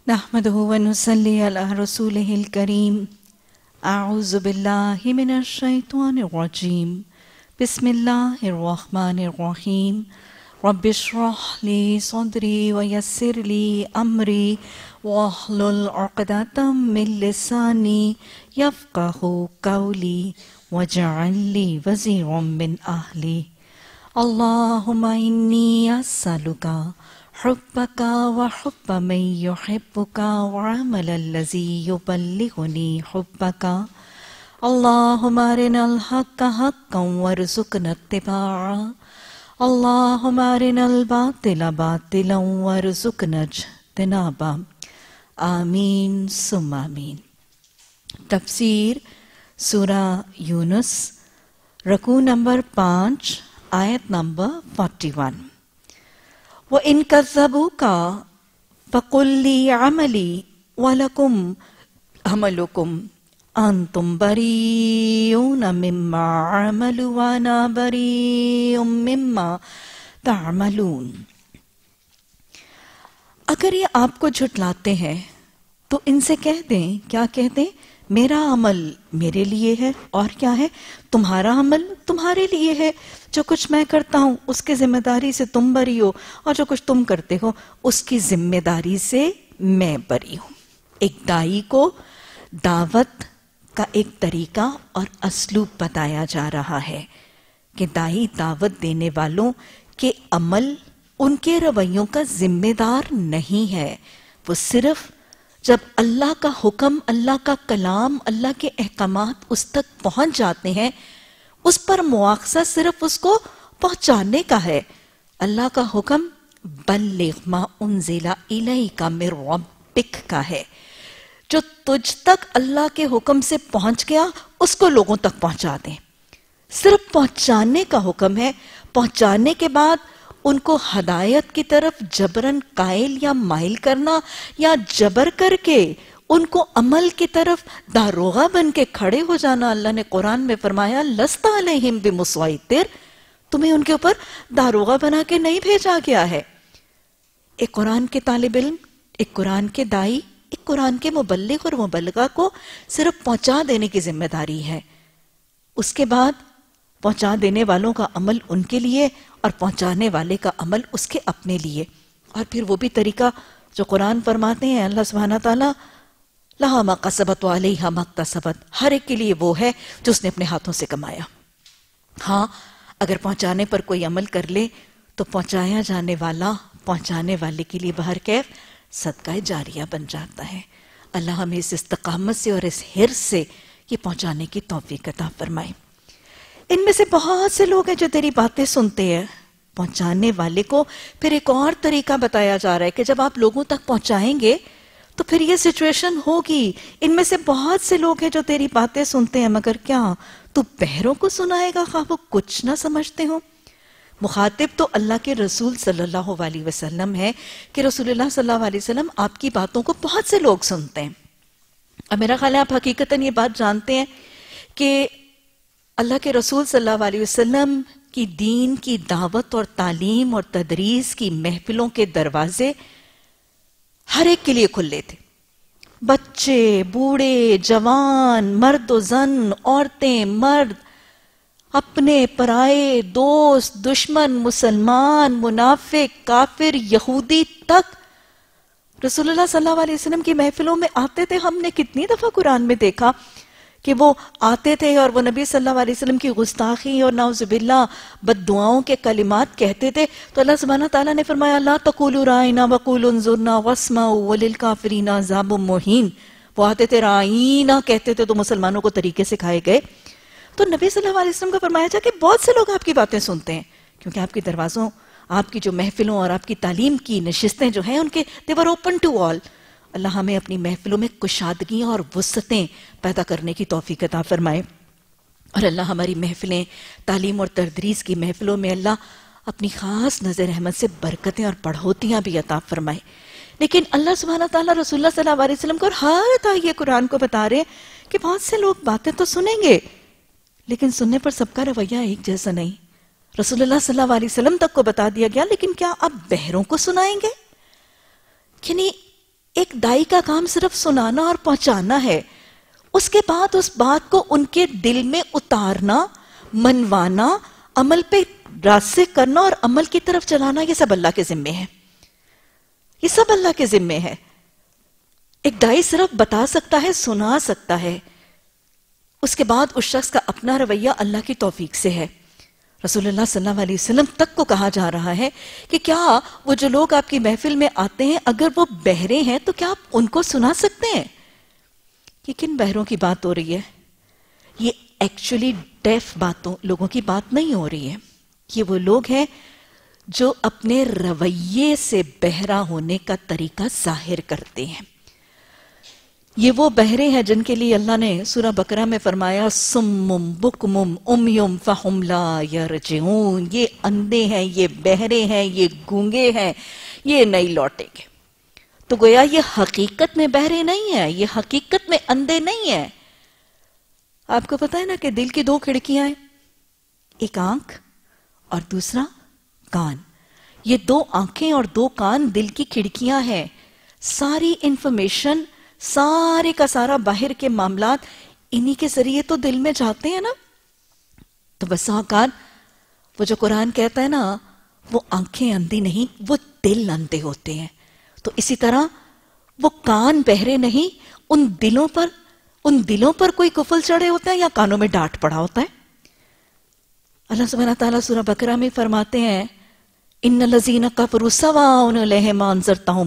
नहमदुहु व नुसल्ली अला रसूलिहिल करीम। अऊज़ु बिल्लाहि मिनश शैतानिर रजीम। बिस्मिल्लाहिर रहमानिर रहीम। रब्बिश्रह ली सदरी व यस्सिर ली अमरी वहलुल उक़दतम मिन लिसानी यफ़क़हू क़ौली वजअल ली वज़ीरम मिन अहली। अल्लाहुम्मा इन्नी अस्अलुका हुब्बका व हुब्ब मन युहिब्बुका व अमलल लज़ी युबल्लिगुनी हुब्बका। अल्लाहुम्मा अरिनल हक़्क़ हक़्क़न वरज़ुक़ना इत्तिबाअ। अल्लाहुम्मा अरिनल बातिला बातिलन वरज़ुक़ना इज्तिनाबा। आमीन सुम्मा आमीन। तफसीर सूरह यूनुस, रकू नंबर 5, आयत नंबर 41। व इन कज़्ज़बूका फ़क़ुल ली अमली व लकुम अमलुकुम अंतुम बरीऊन मिम्मा अमलु व अना बरीउम मिम्मा तअमलून। अगर ये आपको झुठलाते हैं तो इनसे कह दें, क्या कह दें? मेरा अमल मेरे लिए है और क्या है? तुम्हारा अमल तुम्हारे लिए है। जो कुछ मैं करता हूँ उसकी जिम्मेदारी से तुम बरी हो, और जो कुछ तुम करते हो उसकी जिम्मेदारी से मैं बरी हूँ। एक दाई को दावत का एक तरीका और असलूब बताया जा रहा है कि दाई दावत देने वालों के अमल, उनके रवैयों का जिम्मेदार नहीं है। वो सिर्फ जब अल्लाह का हुक्म, अल्लाह का कलाम, अल्लाह के अहकामात उस तक पहुंच जाते हैं, उस पर मुआखजा सिर्फ उसको पहुंचाने का है। अल्लाह का हुक्म बल्लिग मा उन्ज़िला इलैका मिर रब्बिक का है। जो तुझ तक अल्लाह के हुक्म से पहुंच गया उसको लोगों तक पहुंचा दें। सिर्फ पहुंचाने का हुक्म है। पहुंचाने के बाद उनको हदायत की तरफ जबरन कायल या माइल करना, या जबर करके उनको अमल की तरफ दारोगा बन के खड़े हो जाना। अल्लाह ने कुरान में फरमाया, लस्ता अलैहिम बिमुसैतिर, तुम्हें उनके ऊपर दारोगा बना के नहीं भेजा गया है। एक कुरान के तालिब इल्म, एक कुरान के दाई, एक कुरान के मुबल्लिग और मुबल्लिगा को सिर्फ पहुंचा देने की जिम्मेदारी है। उसके बाद पहुंचा देने वालों का अमल उनके लिए और पहुंचाने वाले का अमल उसके अपने लिए। और फिर वो भी तरीका जो कुरान फरमाते हैं, अल्लाह सुब्हाना ताला लहा मा कसबत व अलैहा मा इक्तसबत, हर एक के लिए वो है जो उसने अपने हाथों से कमाया। हाँ, अगर पहुंचाने पर कोई अमल कर ले तो पहुंचाया जाने वाला पहुंचाने वाले के लिए बहर कैफ सदका जारिया बन जाता है। अल्लाह हमें इस इस्तकामत से और इस हिर्स से ये पहुंचाने की तौफीक अता फरमाए। इनमें से बहुत से लोग हैं जो तेरी बातें सुनते हैं। पहुंचाने वाले को फिर एक और तरीका बताया जा रहा है कि जब आप लोगों तक पहुंचाएंगे तो फिर ये सिचुएशन होगी। इनमें से बहुत से लोग हैं जो तेरी बातें सुनते हैं, मगर क्या तू बहरों को सुनाएगा खा वो कुछ ना समझते हो। मुखातिब तो अल्लाह के रसूल सल्लल्लाहु अलैहि वसल्लम है कि रसूलुल्लाह सल्लल्लाहु अलैहि वसल्लम आपकी बातों को बहुत से लोग सुनते हैं। अब मेरा ख्याल है आप हकीकतन ये बात जानते हैं कि अल्लाह के रसूल सल्लल्लाहु अलैहि वसल्लम की दीन की दावत और तालीम और तदरीस की महफिलों के दरवाजे हर एक के लिए खुले थे। बच्चे, बूढ़े, जवान, मर्द व जन, औरतें, मर्द, अपने पराए, दोस्त, दुश्मन, मुसलमान, मुनाफिक, काफिर, यहूदी तक रसूलुल्लाह सल्लल्लाहु अलैहि वसल्लम की महफिलों में आते थे। हमने कितनी दफा कुरान में देखा कि वो आते थे और वो नबी सल्लल्लाहु अलैहि वसल्लम की गुस्ताखी और नाउज़ुबिल्लाह बद्दुआओं के कलिमात कहते थे। तो अल्लाह सुब्हानहू तआला ने फरमाया, ला तक़ूलू राइना वक़ूलू उन्ज़ुरना वस्माउ वलिल काफ़िरीना अज़ाबुम मुहीन। वो आते थे, राइना कहते थे तो मुसलमानों को तरीके सिखाए गए। तो नबी सल्लल्लाहु अलैहि वसल्लम का फरमाया था कि बहुत से लोग आपकी बातें सुनते हैं, क्योंकि आपके दरवाजों, आपकी जो महफिलों और आपकी तालीम की नशिस्तें जो हैं उनके they were open to all. अल्लाह हमें अपनी महफिलों में कुशादगी और वुसअतें पैदा करने की तौफीक अता फरमाए। और अल्लाह हमारी महफिलें, तालीम और तदरीस की महफिलों में अल्लाह अपनी खास नज़र रहमत से बरकतें और बढ़ोतियाँ भी अता फरमाए। लेकिन अल्लाह सुब्हाना ताला रसूलुल्लाह सल्लल्लाहु अलैहि वसल्लम को हर ताये कुरान को बता रहे हैं कि बहुत से लोग बातें तो सुनेंगे, लेकिन सुनने पर सबका रवैया एक जैसा नहीं। रसूलुल्लाह सल्लल्लाहु अलैहि वसल्लम तक को बता दिया गया, लेकिन क्या आप बहरों को सुनाएंगे? यानी ایک دائی کا کام صرف سنانا اور پہنچانا ہے، اس کے بعد اس بات کو ان کے دل میں اتارنا، منوانا، عمل پہ راسخ کرنا اور عمل کی طرف چلانا، یہ سب اللہ کے ذمے ہے، یہ سب اللہ کے ذمے ہے۔ ایک دائی صرف بتا سکتا ہے، سنا سکتا ہے، اس کے بعد اس شخص کا اپنا رویہ اللہ کی توفیق سے ہے۔ رسول اللہ صلی اللہ علیہ وسلم تک کو کہا جا رہا ہے کہ کیا وہ جو لوگ آپ کی محفل میں آتے ہیں اگر وہ بہرے ہیں تو کیا آپ ان کو سنا سکتے ہیں؟ یہ کن بہروں کی بات ہو رہی ہے؟ یہ ایکچولی ڈیف لوگوں کی بات نہیں ہو رہی ہے، یہ وہ لوگ ہیں جو اپنے رویے سے بہرا ہونے کا طریقہ ظاہر کرتے ہیں۔ یہ وہ بہرے ہیں جن کے لیے اللہ نے سورہ بقرہ میں فرمایا سمم بکمم امیum فہم لا یرجعون، یہ اندھے ہیں، یہ بہرے ہیں، یہ گونگے ہیں، یہ نہیں لوٹیں گے۔ تو گویا یہ حقیقت میں بہرے نہیں ہیں، یہ حقیقت میں اندھے نہیں ہیں۔ آپ کو پتہ ہے نا کہ دل کی دو کھڑکیاں ہیں، ایک آنکھ اور دوسرا کان۔ یہ دو آنکھیں اور دو کان دل کی کھڑکیاں ہیں، ساری انفارمیشن، سارے کا سارا باہر کے معاملات انہی کے ذریعے تو دل میں جاتے ہیں نا۔ تو بسا اوقات وہ جو قرآن کہتا ہے نا وہ آنکھیں اندھی نہیں، وہ دل اندھے ہوتے ہیں۔ تو اسی طرح وہ کان بہرے نہیں، ان دلوں پر کوئی کفل چڑھے ہوتا ہے یا کانوں میں ڈانٹ پڑا ہوتا ہے۔ اللہ سبحانہ تعالیٰ سورہ بقرہ میں فرماتے ہیں ان الذین کفروا سواء علیہم انذرتہم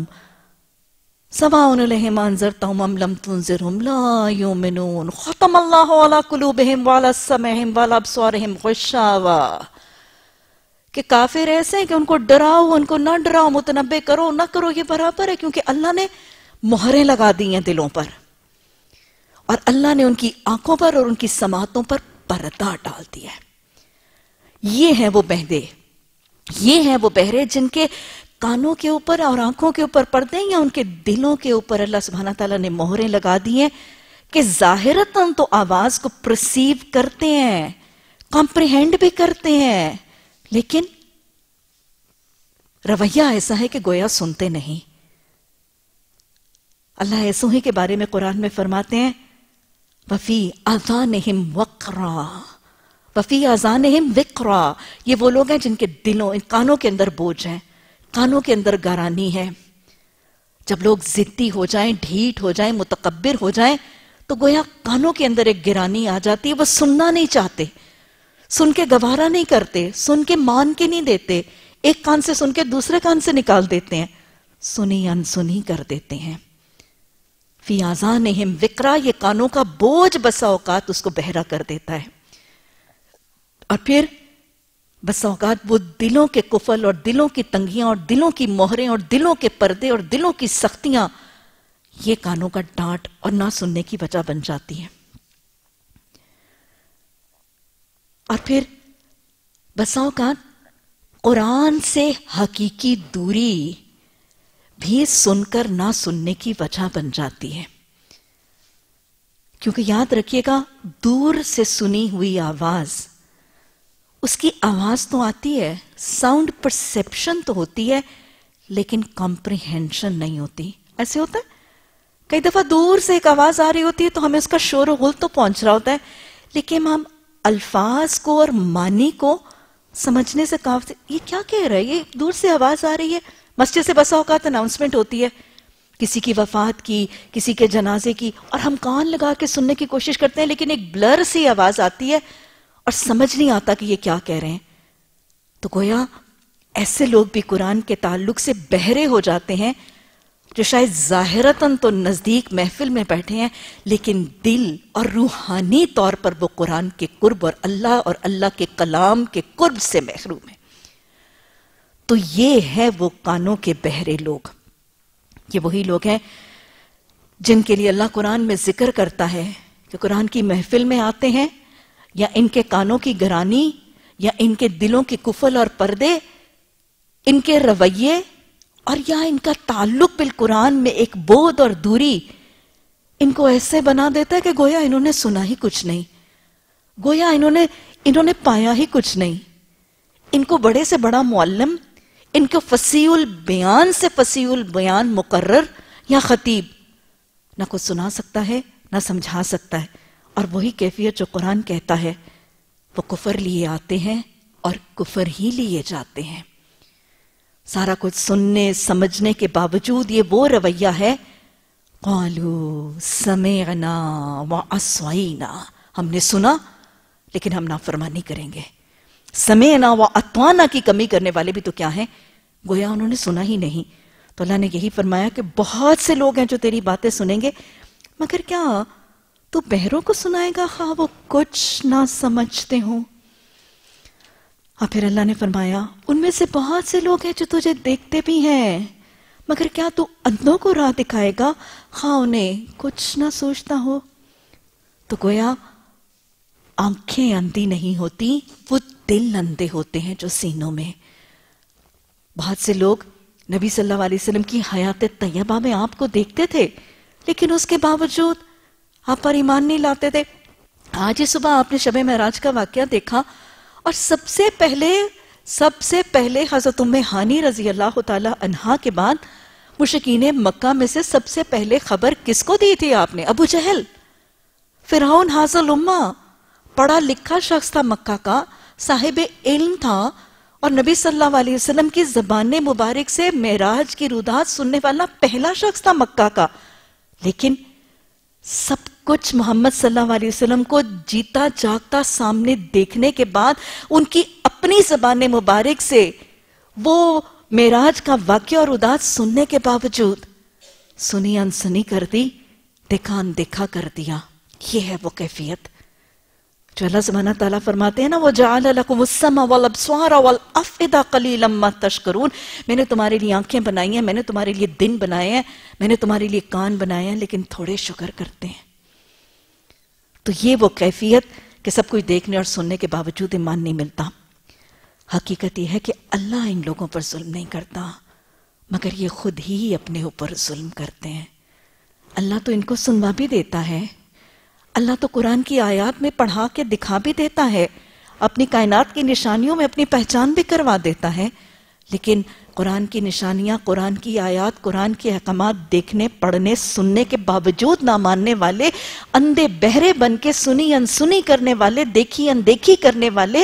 ام لم تنذرہم لا یؤمنون ختم اللہ علی قلوبہم وعلی سمعہم وعلی ابصارہم غشاوہ، کہ کافر ایسے ہیں کہ ان کو ڈراؤ، ان کو نہ ڈراؤ، متنبہ کرو نہ کرو، یہ برابر ہے، کیونکہ اللہ نے مہریں لگا دی ہیں دلوں پر، اور اللہ نے ان کی آنکھوں پر اور ان کی سماعتوں پر پردہ ڈال دیا ہے۔ یہ ہیں وہ بہرے، یہ ہیں وہ بہرے جن کے کانوں کے اوپر اور آنکھوں کے اوپر پردے یا ان کے دلوں کے اوپر اللہ سبحانہ تعالیٰ نے مہریں لگا دی ہیں کہ ظاہرتاً تو آواز کو پرسیو کرتے ہیں، کمپریہینڈ بھی کرتے ہیں، لیکن رویہ ایسا ہے کہ گویا سنتے نہیں۔ اللہ ایسوں ہی کے بارے میں قرآن میں فرماتے ہیں وَفِي آذَانِهِمْ وَقْرًا وَفِي آذَانِهِمْ وِقْرًا، یہ وہ لوگ ہیں جن کے دلوں، کانوں کے اندر بوجھ ہیں، کانوں کے اندر گرانی ہے۔ جب لوگ ضدی ہو جائیں، ڈھیٹ ہو جائیں، متکبر ہو جائیں تو گویا کانوں کے اندر ایک گرانی آ جاتی ہے، وہ سننا نہیں چاہتے، سن کے گوارا نہیں کرتے، سن کے مان کے نہیں دیتے، ایک کان سے سن کے دوسرے کان سے نکال دیتے ہیں، سنی انسنی کر دیتے ہیں۔ فی آذانہم وقرا، یہ کانوں کا بوجھ بسا اوقات اس کو بہرا کر دیتا ہے، اور پھر بسا اوقات وہ دلوں کے کفل اور دلوں کی تنگیاں اور دلوں کی مہریں اور دلوں کے پردے اور دلوں کی سختیاں یہ کانوں کا ڈانٹ اور نہ سننے کی وجہ بن جاتی ہیں۔ اور پھر بسا اوقات قرآن سے حقیقی دوری بھی سن کر نہ سننے کی وجہ بن جاتی ہے، کیونکہ یاد رکھیے گا دور سے سنی ہوئی آواز، اس کی آواز تو آتی ہے، ساؤنڈ پرسیپشن تو ہوتی ہے، لیکن کمپریہنشن نہیں ہوتی۔ ایسے ہوتا ہے کئی دفعہ دور سے ایک آواز آ رہی ہوتی ہے تو ہمیں اس کا شور و غل تو پہنچ رہا ہوتا ہے، لیکن ہم الفاظ کو اور معنی کو سمجھنے سے کافی، یہ کیا کہہ رہا ہے، یہ دور سے آواز آ رہی ہے۔ مسجد سے بسا اوقات اناؤنسمنٹ ہوتی ہے کسی کی وفات کی، کسی کے جنازے کی، اور ہم کان لگا کے سننے کی کوشش کرتے ہیں، لیکن ایک بلر سی آواز آتی ہے اور سمجھ نہیں آتا کہ یہ کیا کہہ رہے ہیں۔ تو گویا ایسے لوگ بھی قرآن کے تعلق سے بہرے ہو جاتے ہیں، جو شاید ظاہرتاً تو نزدیک محفل میں بیٹھے ہیں، لیکن دل اور روحانی طور پر وہ قرآن کے قرب اور اللہ کے کلام کے قرب سے محروم ہیں۔ تو یہ ہے وہ کانوں کے بہرے لوگ، یہ وہی لوگ ہیں جن کے لیے اللہ قرآن میں ذکر کرتا ہے کہ قرآن کی محفل میں آتے ہیں، یا ان کے کانوں کی گرانی یا ان کے دلوں کی کفل اور پردے، ان کے رویے اور یا ان کا تعلق بالقرآن میں ایک بعد اور دوری ان کو ایسے بنا دیتا ہے کہ گویا انہوں نے سنا ہی کچھ نہیں، گویا انہوں نے پایا ہی کچھ نہیں۔ ان کو بڑے سے بڑا معلم، ان کو فصیح البیان سے فصیح البیان مقرر یا خطیب نہ کچھ سنا سکتا ہے نہ سمجھا سکتا ہے، اور وہی کیفیت جو قرآن کہتا ہے وہ کفر لیے آتے ہیں اور کفر ہی لیے جاتے ہیں۔ سارا کچھ سننے سمجھنے کے باوجود یہ وہ رویہ ہے، قالوا سمعنا وعصینا، ہم نے سنا لیکن ہم نافرمانی کریں گے۔ سمعنا واطعنا کی کمی کرنے والے بھی تو کیا ہیں، گویا انہوں نے سنا ہی نہیں۔ تو اللہ نے یہی فرمایا کہ بہت سے لوگ ہیں جو تیری باتیں سنیں گے، مگر کیا تو بہروں کو سنائے گا خواہ وہ کچھ نہ سمجھتے ہوں۔ اور پھر اللہ نے فرمایا ان میں سے بہت سے لوگ ہیں جو تجھے دیکھتے بھی ہیں، مگر کیا تو اندھوں کو راہ دکھائے گا خواہ انہیں کچھ نہ سوچتا ہو۔ تو گویا آنکھیں اندھی نہیں ہوتی، وہ دل اندھے ہوتے ہیں جو سینوں میں۔ بہت سے لوگ نبی صلی اللہ علیہ وسلم کی حیات طیبہ میں آپ کو دیکھتے تھے، لیکن اس کے باوجود آپ پر ایمان نہیں لاتے تھے۔ آج ہی صبح آپ نے شب معراج کا واقعہ دیکھا، اور سب سے پہلے حضرت ام ہانی رضی اللہ تعالی عنہا کے بعد مشرکین مکہ میں سے سب سے پہلے خبر کس کو دی تھی آپ نے؟ ابو جہل، فرعون حاصل امہ، پڑھا لکھا شخص تھا، مکہ کا صاحب علم تھا، اور نبی صلی اللہ علیہ وسلم کی زبان مبارک سے معراج کی رودات سننے والا پہلا شخص تھا مکہ کا۔ لیکن سب کچھ محمد صلی اللہ علیہ وسلم کو جیتا جاگتا سامنے دیکھنے کے بعد ان کی اپنی زبان مبارک سے وہ معراج کا واقعہ اور رودات سننے کے باوجود سنی انسنی کر دی، دیکھا اندیکھا کر دیا۔ یہ ہے وہ کیفیت جو اللہ سبحانہ تعالیٰ فرماتے ہیں نا، وَجَعَلَ لَكُمُ السَّمْعَ وَالْأَبْصَارَ وَالْأَفْئِدَةَ قَلِيلًا مَا تَشْكُرُونَ، میں نے تمہارے لیے آنکھیں بنائی ہیں، میں نے تمہارے لیے دن بنائے ہیں، میں نے تمہارے لیے کان بنائے ہیں، لیکن تھوڑے شکر کرتے ہیں۔ تو یہ وہ کیفیت کہ سب کچھ دیکھنے اور سننے کے باوجود ایمان نہیں ملتا۔ حقیقت یہ ہے کہ اللہ ان لوگوں پر ظلم نہیں کرتا، مگر یہ خود ہی اپنے اوپر ظلم کرتے ہیں۔ اللہ تو ان کو سنوا بھی دیتا ہے، اللہ تو قرآن کی آیات میں پڑھا کے دکھا بھی دیتا ہے، اپنی کائنات کی نشانیوں میں اپنی پہچان بھی کروا دیتا ہے، لیکن قرآن کی نشانیاں، قرآن کی آیات، قرآن کے احکامات دیکھنے پڑھنے سننے کے باوجود نہ ماننے والے، اندھے بہرے بن کے سنی انسنی کرنے والے، دیکھی اندیکھی کرنے والے،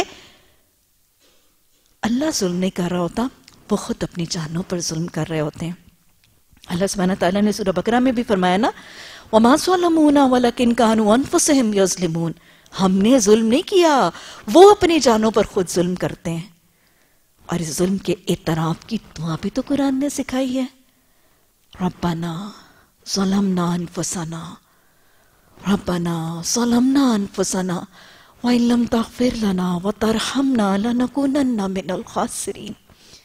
اللہ ظلم نہیں کر رہا ہوتا، وہ خود اپنی جانوں پر ظلم کر رہے ہوتے ہیں۔ اللہ سبحانہ تعالیٰ نے سورہ بقرہ میں بھی فرمایا نا، وَمَا ظَلَمُونَا وَلَكِنْ كَانُوا أَنفُسَهُمْ يَظْلِمُونَ، ہم نے ظلم نہیں کیا، وہ اپنی جانوں پر خود ظلم کرتے ہیں۔ اور اس ظلم کے اعتراف کی دعا بھی تو قرآن نے سکھائی ہے، ربنا ظلمنا انفسنا، ربنا ظلمنا انفسنا وَإِن لَمْ تَغْفِرْ لَنَا وَتَرْحَمْنَا لَنَكُونَنَّ مِنَ الْخَاسِرِينَ۔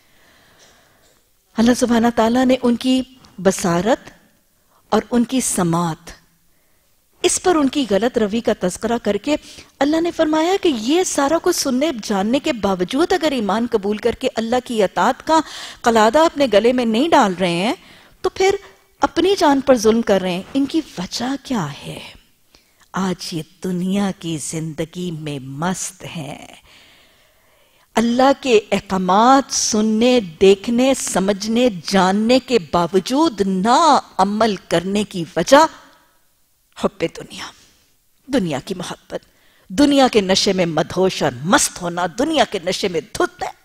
اللہ سبحانہ تعالیٰ نے ان کی بصارت اور ان کی سماعت، اس پر ان کی غلط روی کا تذکرہ کر کے اللہ نے فرمایا کہ یہ سارا کچھ سننے جاننے کے باوجود اگر ایمان قبول کر کے اللہ کی اطاعت کا قلادہ اپنے گلے میں نہیں ڈال رہے ہیں تو پھر اپنی جان پر ظلم کر رہے ہیں۔ ان کی وجہ کیا ہے؟ آج یہ دنیا کی زندگی میں مست ہیں، اللہ کے احکامات سننے دیکھنے سمجھنے جاننے کے باوجود نہ عمل کرنے کی وجہ حب دنیا، دنیا کی محبت، دنیا کے نشے میں مدہوش اور مست ہونا، دنیا کے نشے میں دھت ہے۔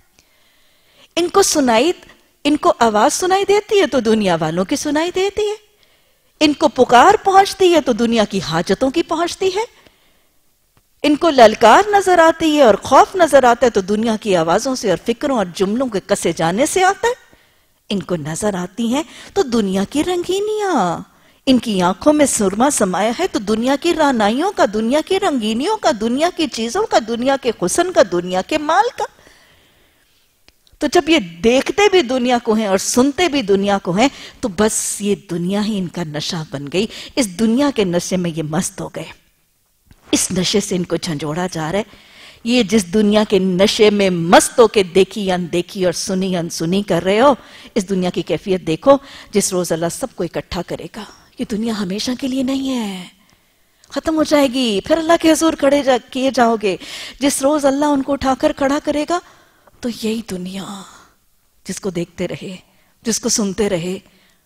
ان کو آواز سنائی دیتی ہے تو دنیا والوں کی سنائی دیتی ہے، ان کو پکار پہنچتی ہے تو دنیا کی حاجتوں کی پہنچتی ہے، ان کو للکار نظر آتی ہے اور خوف نظر آتا ہے تو دنیا کی آوازوں سے اور فکروں اور جملوں کے کسے جانے سے آتا ہے، ان کو نظر آتی ہیں تو دنیا کی رنگینیاں، ان کی آنکھوں میں سرما سمایا ہے تو دنیا کی رعنائیوں کا، دنیا کی رنگینیوں کا، دنیا کی چیزوں کا، دنیا کے حسن کا، دنیا کے مال کا۔ تو جب یہ دیکھتے بھی دنیا کو ہیں اور سنتے بھی دنیا کو ہیں تو بس یہ دنیا ہی ان کا نشہ بن گئی، اس دنیا کے نشے میں یہ مست ہو گئے، اس نشے سے ان کو جھنجھوڑا جا رہا ہے۔ یہ جس دنیا کے نشے میں مست ہو کے دیکھی اندیکھی اور سنی انسنی کر رہے ہو، اس دنیا کی کیفیت دیکھو جس روز اللہ سب کو اکٹھا کرے گا۔ یہ دنیا ہمیشہ کے لیے نہیں ہے، ختم ہو جائے گی، پھر اللہ کے حضور کھڑے کیے جاؤ گے۔ جس روز اللہ ان کو اٹھا کر کھڑا کرے گا تو یہی دنیا جس کو دیکھتے رہے، جس کو سنتے رہے،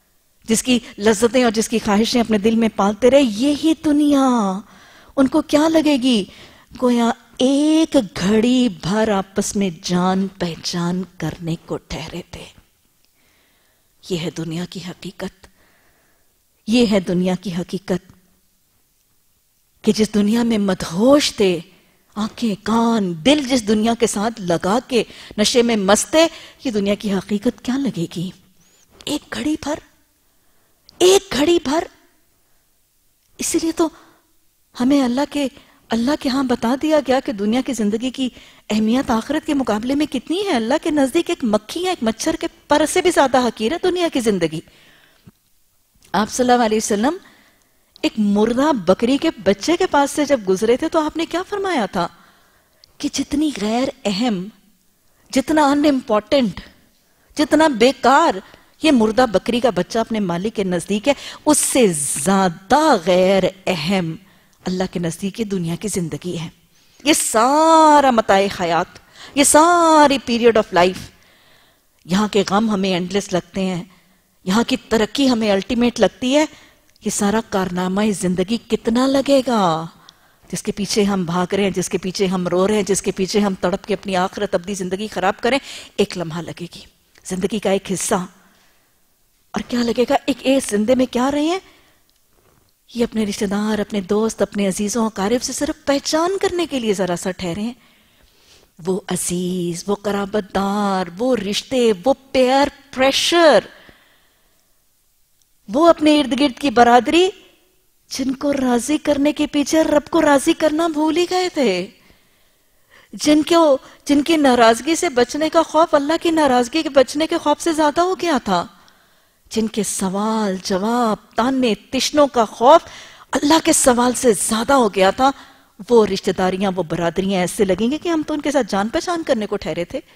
جس کی لذتیں اور جس کی خواہشیں اپنے دل میں پالتے رہے، یہی دنیا ان کو کیا لگے گی؟ گویا ایک گھڑی بھر آپس میں جان پہچان کرنے کو ٹھہرے تھے۔ یہ ہے دنیا کی حقیقت، یہ ہے دنیا کی حقیقت کہ جس دنیا میں مدہوش تھے، آنکھیں کان دل جس دنیا کے ساتھ لگا کے نشے میں مست ہے، یہ دنیا کی حقیقت کیا لگے گی؟ ایک گھڑی بھر، ایک گھڑی بھر۔ اسی لیے تو ہمیں اللہ کے ہاں بتا دیا گیا کہ دنیا کی زندگی کی اہمیت آخرت کے مقابلے میں کتنی ہے۔ اللہ کے نزدیک ایک مکھی ہے، ایک مچھر کے پر سے بھی زیادہ حقیر ہے دنیا کی زندگی۔ آپ صلی اللہ علیہ وسلم ایک مردہ بکری کے بچے کے پاس سے جب گزرے تھے تو آپ نے کیا فرمایا تھا کہ جتنی غیر اہم، جتنا ان امپورٹنٹ، جتنا بیکار یہ مردہ بکری کا بچہ اپنے مالک کے نزدیک ہے، اس سے زیادہ غیر اہم اللہ کے نزدیک یہ دنیا کی زندگی ہے۔ یہ سارا متاع حیات، یہ ساری پیریڈ آف لائف، یہاں کے غم ہمیں اینڈلیس لگتے ہیں، یہاں کی ترقی ہمیں الٹیمیٹ لگتی ہے، یہ سارا کارنامہ زندگی کتنا لگے گا؟ جس کے پیچھے ہم بھاگ رہے ہیں، جس کے پیچھے ہم رو رہے ہیں، جس کے پیچھے ہم تڑپ کے اپنی آخرت ابدی زندگی خراب کریں، ایک لمحہ لگے گی، زندگی کا ایک حصہ۔ اور کیا لگے گا؟ ایک زندے میں کیا رہے ہیں؟ یہ اپنے رشتہ دار، اپنے دوست، اپنے عزیزوں اقارب سے صرف پہچان کرنے کے لیے ذرا سا ٹھہرے ہیں۔ وہ عزیز، وہ قرابت دار، وہ رشتے، وہ پیئر پریشر، وہ اپنے ارد گرد کی برادری جن کو راضی کرنے کے پیچھے رب کو راضی کرنا بھول ہی گئے تھے، جن کی ناراضگی سے بچنے کا خوف اللہ کی ناراضگی کے بچنے کے خوف سے زیادہ ہو گیا تھا، جن کے سوال جواب تانے تشنوں کا خوف اللہ کے سوال سے زیادہ ہو گیا تھا، وہ رشتہ داریاں، وہ برادریاں ایسے لگیں گے کہ ہم تو ان کے ساتھ جان پہچان کرنے کو ٹھہرے تھے۔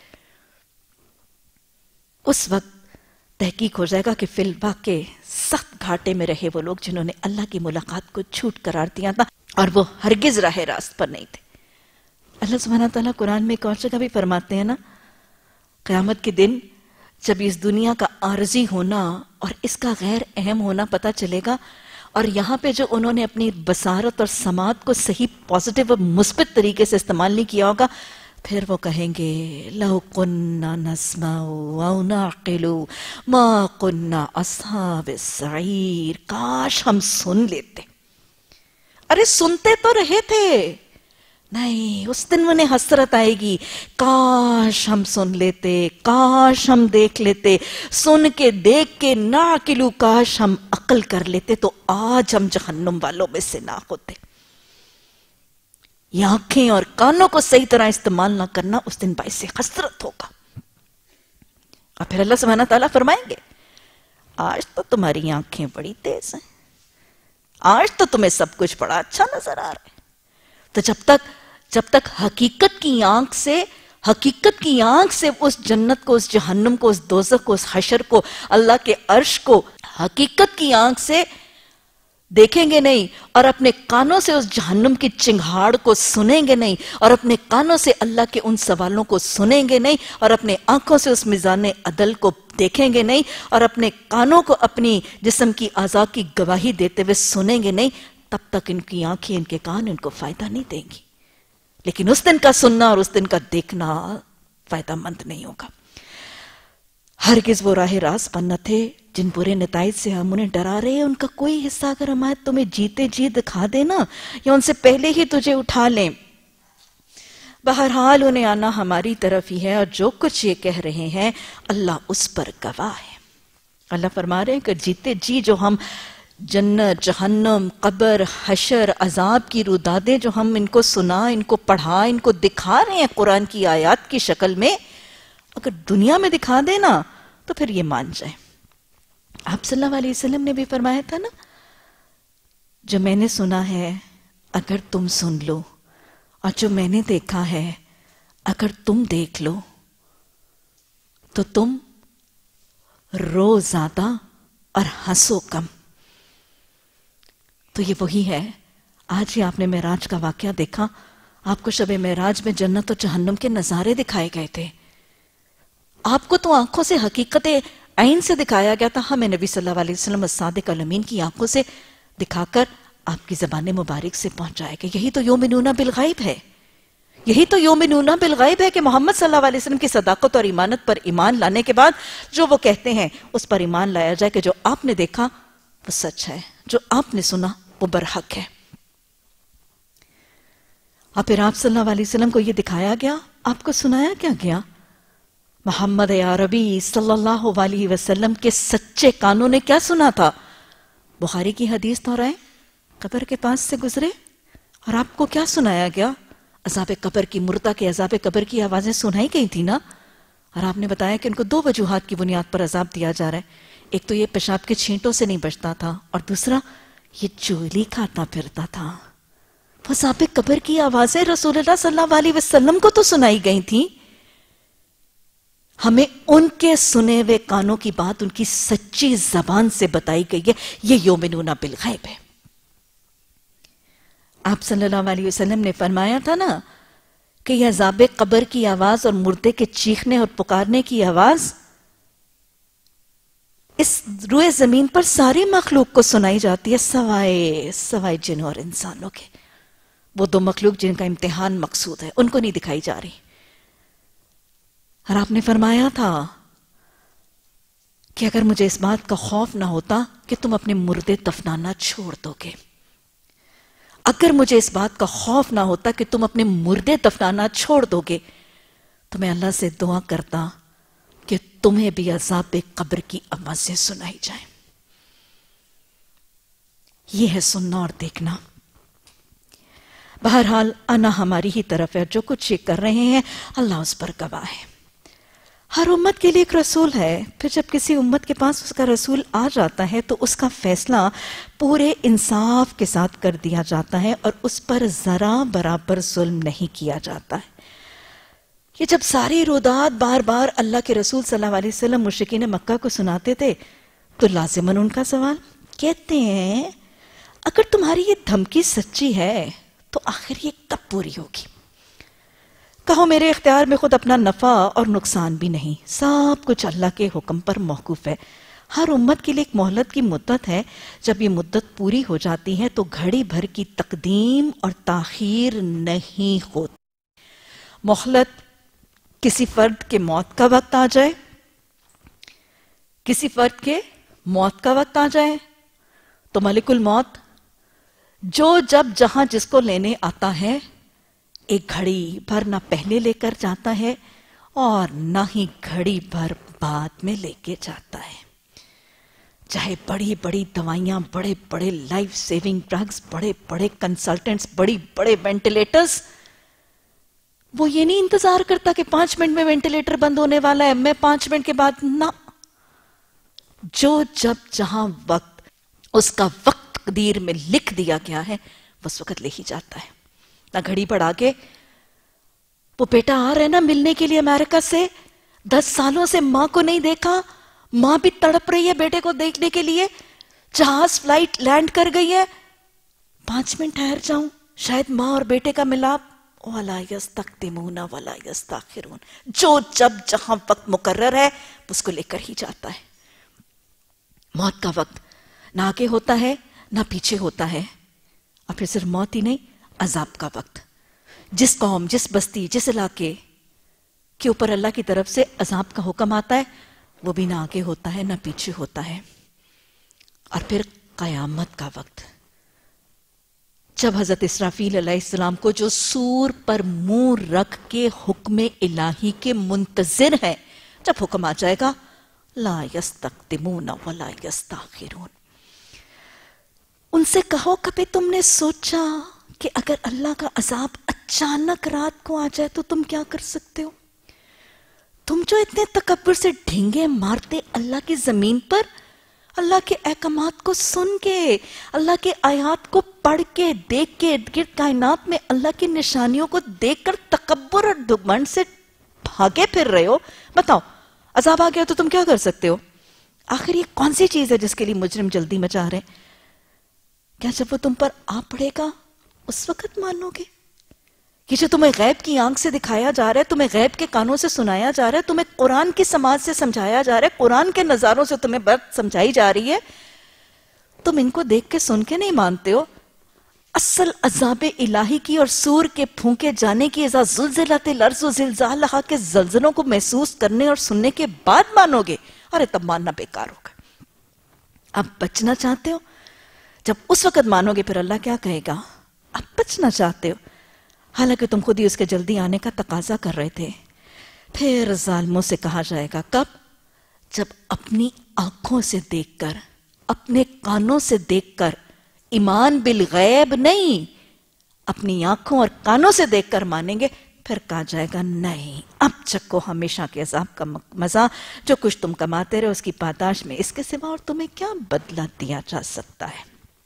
اس وقت تحقیق ہو جائے گا کہ فی الواقع سخت گھاٹے میں رہے وہ لوگ جنہوں نے اللہ کی ملاقات کو جھوٹ قرار دیا تھا، اور وہ ہرگز راہ راست پر نہیں تھے۔ اللہ سبحانہ تعالیٰ قرآن میں ایک اور جگہ بھی فرماتے ہیں نا، قیامت کے دن جب اس دنیا کا عارضی ہونا اور اس کا غیر اہم ہونا پتہ چلے گا، اور یہاں پہ جو انہوں نے اپنی بصارت اور سماعت کو صحیح پازیٹیو اور مثبت طریقے سے استعمال نہیں کیا ہوگا، پھر وہ کہیں گے لَوْ كُنَّا نَسْمَعُ أَوْ نَعْقِلُ مَا كُنَّا أَصْحَابِ السَّعِيرِ، کاش ہم سن لیتے۔ ارے سنتے تو رہے تھے، نہیں، اس دن انہیں حسرت آئے گی، کاش ہم سن لیتے، کاش ہم دیکھ لیتے، سن کے دیکھ کے ناقلو، کاش ہم عقل کر لیتے تو آج ہم جہنم والوں میں سے نہ ہوتے۔ یہ آنکھیں اور کانوں کو صحیح طرح استعمال نہ کرنا اس دن باعث حسرت ہوگا۔ اور پھر اللہ سبحانہ تعالیٰ فرمائیں گے آج تو تمہاری آنکھیں بڑی تیز ہیں، آج تو تمہیں سب کچھ بڑا اچھا نظر آ رہا ہے۔ تو جب تک حقیقت کی آنکھ سے اس جنت کو، اس جہنم کو، اس دوزخ کو، اس حشر کو، اللہ کے عرش کو حقیقت کی آنکھ سے دیکھیں گے نہیں، اور اپنے کانوں سے اس جہنم کی چنگھاڑ کو سنیں گے نہیں، اور اپنے کانوں سے اللہ کے ان سوالوں کو سنیں گے نہیں، اور اپنے آنکھوں سے اس میزان عدل کو دیکھیں گے نہیں، اور اپنے کانوں کو اپنی جسم کی اعضاء کی گواہی دیتے ہوئے سنیں گے نہیں، تب تک ان کی آنکھیں، ان کے کان ان کو فائدہ نہیں دیں گی۔ لیکن اس دن کا سننا اور اس دن کا دیکھنا فائدہ مند نہیں ہوگا۔ ہرگز وہ راہ راست پر نہ تھے جن برے نتائج سے ہم انہیں ڈرا رہے ہیں، ان کا کوئی حصہ اگر ہم آئے تمہیں جیتے جی دکھا دینا یا ان سے پہلے ہی تجھے اٹھا لیں، بہرحال انہیں آنا ہماری طرف ہی ہے، اور جو کچھ یہ کہہ رہے ہیں اللہ اس پر گواہ ہے۔ اللہ فرما رہے ہیں کہ جیتے جی جو ہم جنت، جہنم، قبر، حشر، عذاب کی رودادیں جو ہم ان کو سنا، ان کو پڑھا، ان کو دکھا رہے ہیں قرآن کی آیات کی شکل میں، اگر دنیا میں دکھا دینا تو پھر یہ مان جائیں۔ آپ صلی اللہ علیہ وسلم نے بھی فرمایا تھا نا، جو میں نے سنا ہے اگر تم سن لو، اور جو میں نے دیکھا ہے اگر تم دیکھ لو، تو تم رو زیادہ اور ہنسو کم۔ تو یہ وہی ہے، آج ہی آپ نے معراج کا واقعہ دیکھا، آپ کو شب معراج میں جنت و جہنم کے نظارے دکھائے گئے تھے، آپ کو تو آنکھوں سے حقیقت عین سے دکھایا گیا تھا، ہمیں نبی صلی اللہ علیہ وسلم الصادق الامین کی آنکھوں سے دکھا کر آپ کی زبان مبارک سے پہنچایا گیا. یہی تو یؤمنون بالغیب ہے. یہی تو یؤمنون بالغیب ہے کہ محمد صلی اللہ علیہ وسلم کی صداقت اور ایمانت پر ایمان لانے کے بعد جو وہ کہتے ہیں اس پر ایمان لایا جائے کہ جو آپ نے دیکھا وہ سچ ہے، جو آپ نے سنا وہ برحق ہے. اور پھر آپ صلی اللہ علیہ وسلم کو یہ دکھایا گیا، آپ کو سنایا کیا گیا؟ محمد یا ربی صلی اللہ علیہ وسلم کے سچے کانوں نے کیا سنا تھا؟ بخاری کی حدیث دہرائیں، قبر کے پاس سے گزرے اور آپ کو کیا سنایا گیا؟ عذاب قبر کی، مردہ کے عذاب قبر کی آوازیں سنائی گئی تھی نا. اور آپ نے بتایا کہ ان کو 2 وجوہات کی بنیاد پر عذاب دیا جا رہا ہے. ایک تو یہ پیشاب کے چھینٹوں سے نہیں بچتا تھا، اور دوسرا یہ چولی کھاتا پھرتا تھا. وہ عذاب قبر کی آوازیں رسول اللہ صلی اللہ علیہ وسلم کو تو سنائی گئی تھیں. ہمیں ان کے سنے ہوئے کانوں کی بات ان کی سچی زبان سے بتائی گئی ہے. یہ یؤمنون بالغیب ہے. آپ صلی اللہ علیہ وسلم نے فرمایا تھا نا کہ یہ عذاب قبر کی آواز اور مردے کے چیخنے اور پکارنے کی آواز اس روئے زمین پر ساری مخلوق کو سنائی جاتی ہے سوائے جنوں اور انسانوں کے. وہ 2 مخلوق جن کا امتحان مقصود ہے ان کو نہیں دکھائی جا رہی. اور آپ نے فرمایا تھا کہ اگر مجھے اس بات کا خوف نہ ہوتا کہ تم اپنے مردے دفنانا چھوڑ دو گے، اگر مجھے اس بات کا خوف نہ ہوتا کہ تم اپنے مردے دفنانا چھوڑ دو گے، تو میں اللہ سے دعا کرتا کہ تمہیں بھی عذاب قبر کی آوازیں سنائی جائیں. یہ ہے سننا اور دیکھنا. بہرحال آنا ہماری ہی طرف ہے. جو کچھ یہ کر رہے ہیں اللہ اس پر گواہ ہے. ہر امت کے لیے ایک رسول ہے. پھر جب کسی امت کے پاس اس کا رسول آ جاتا ہے تو اس کا فیصلہ پورے انصاف کے ساتھ کر دیا جاتا ہے اور اس پر ذرا برابر ظلم نہیں کیا جاتا ہے. یہ جب ساری رودات بار بار اللہ کے رسول صلی اللہ علیہ وسلم مشرکین مکہ کو سناتے تھے تو لازماً ان کا سوال کہتے ہیں اگر تمہاری یہ دھمکی سچی ہے تو آخر یہ کب پوری ہوگی؟ کہو میرے اختیار میں خود اپنا نفع اور نقصان بھی نہیں، سب کچھ اللہ کے حکم پر موقوف ہے. ہر امت کے لیے ایک مہلت کی مدت ہے. جب یہ مدت پوری ہو جاتی ہے تو گھڑی بھر کی تقدیم اور تاخیر نہیں ہوتی. مہلت کسی فرد کے موت کا وقت آ جائے، کسی فرد کے موت کا وقت آ جائے تو ملک الموت جو جب جہاں جس کو لینے آتا ہے ایک گھڑی بھر نہ پہلے لے کر جاتا ہے اور نہ ہی گھڑی بھر بعد میں لے کے جاتا ہے. چاہے بڑی بڑی دوائیاں، بڑے بڑے لائف سیونگ ڈرگز، بڑے بڑے کنسلٹنٹس، بڑی بڑے وینٹیلیٹرز، وہ یہ نہیں انتظار کرتا کہ 5 منٹ میں وینٹیلیٹر بند ہونے والا ہے، میں 5 منٹ کے بعد نہ. جو جب جہاں وقت اس کا وقت تقدیر میں لکھ دیا گیا ہے بس وقت لے ہی جاتا ہے. نہ گھڑی پڑا کے وہ بیٹا آ رہے نا ملنے کے لیے امریکہ سے، 10 سالوں سے ماں کو نہیں دیکھا، ماں بھی تڑپ رہی ہے بیٹے کو دیکھنے کے لیے، جہاز فلائٹ لینڈ کر گئی ہے، 5 منٹ ٹھہر جاؤں شاید ماں اور بیٹے کا ملاپ. وَلَا يَسْتَقْدِمُونَ وَلَا يَسْتَأْخِرُونَ. جو جب جہاں وقت مقرر ہے اس کو لے کر ہی جاتا ہے. موت کا وقت نہ آگے ہوتا ہے نہ پیچھے ہوتا ہے. اور پھر صرف موت ہی نہیں، عذاب کا وقت. جس قوم، جس بستی، جس علاقے کے اوپر اللہ کی طرف سے عذاب کا حکم آتا ہے وہ بھی نہ آگے ہوتا ہے نہ پیچھے ہوتا ہے. اور پھر قیامت کا وقت، جب حضرت اسرافیل علیہ السلام کو جو سور پر منہ رکھ کے حکم الہی کے منتظر ہیں، جب حکم آ جائے گا لا یستقدمون ولا یستاخرون. ان سے کہو کبھی تم نے سوچا کہ اگر اللہ کا عذاب اچانک رات کو آ جائے تو تم کیا کر سکتے ہو؟ تم جو اتنے تکبر سے ڈھینگے مارتے اللہ کی زمین پر، اللہ کے احکامات کو سن کے، اللہ کے آیات کو پڑھ کے، دیکھ کے، ارد گرد کائنات میں اللہ کی نشانیوں کو دیکھ کر تکبر اور دگمنڈ سے بھاگے پھر رہے ہو، بتاؤ عذاب آ گیا تو تم کیا کر سکتے ہو؟ آخر یہ کون سی چیز ہے جس کے لیے مجرم جلدی مچا رہے ہیں؟ کیا جب وہ تم پر آ پڑے گا اس وقت مانو گے کہ جو تمہیں غیب کی آنکھ سے دکھایا جا رہا ہے، تمہیں غیب کے کانوں سے سنایا جا رہا ہے، تمہیں قرآن کی سماعت سے سمجھایا جا رہا ہے، قرآن کے نظاروں سے تمہیں بات سمجھائی جا رہی ہے، تم ان کو دیکھ کے سن کے نہیں مانتے ہو؟ اصل عذاب الہی کی اور سور کے پھونکے جانے کی، اذا زلزلت الارض زلزالہا کے زلزلوں کو محسوس کرنے اور سننے کے بعد مانو گے؟ ارے تب ماننا بیکار ہوگا۔ اب بچنا چاہتے ہو؟ جب اس وقت مانو گے پھر اللہ کیا کہے گا؟ اب بچنا چاہتے ہو، حالانکہ تم خود ہی اس کے جلدی آنے کا تقاضا کر رہے تھے۔ پھر ظالموں سے کہا جائے گا کب؟ جب اپنی آنکھوں سے دیکھ کر، اپنے کانوں سے دیکھ کر، ایمان بالغیب نہیں، اپنی آنکھوں اور کانوں سے دیکھ کر مانیں گے، پھر کہا جائے گا نہیں، اب چکو ہمیشہ کے عذاب کا مزہ، جو کچھ تم کماتے رہے اس کی پاداش میں اس کے سوا اور تمہیں کیا بدلہ دیا جا سکتا ہے؟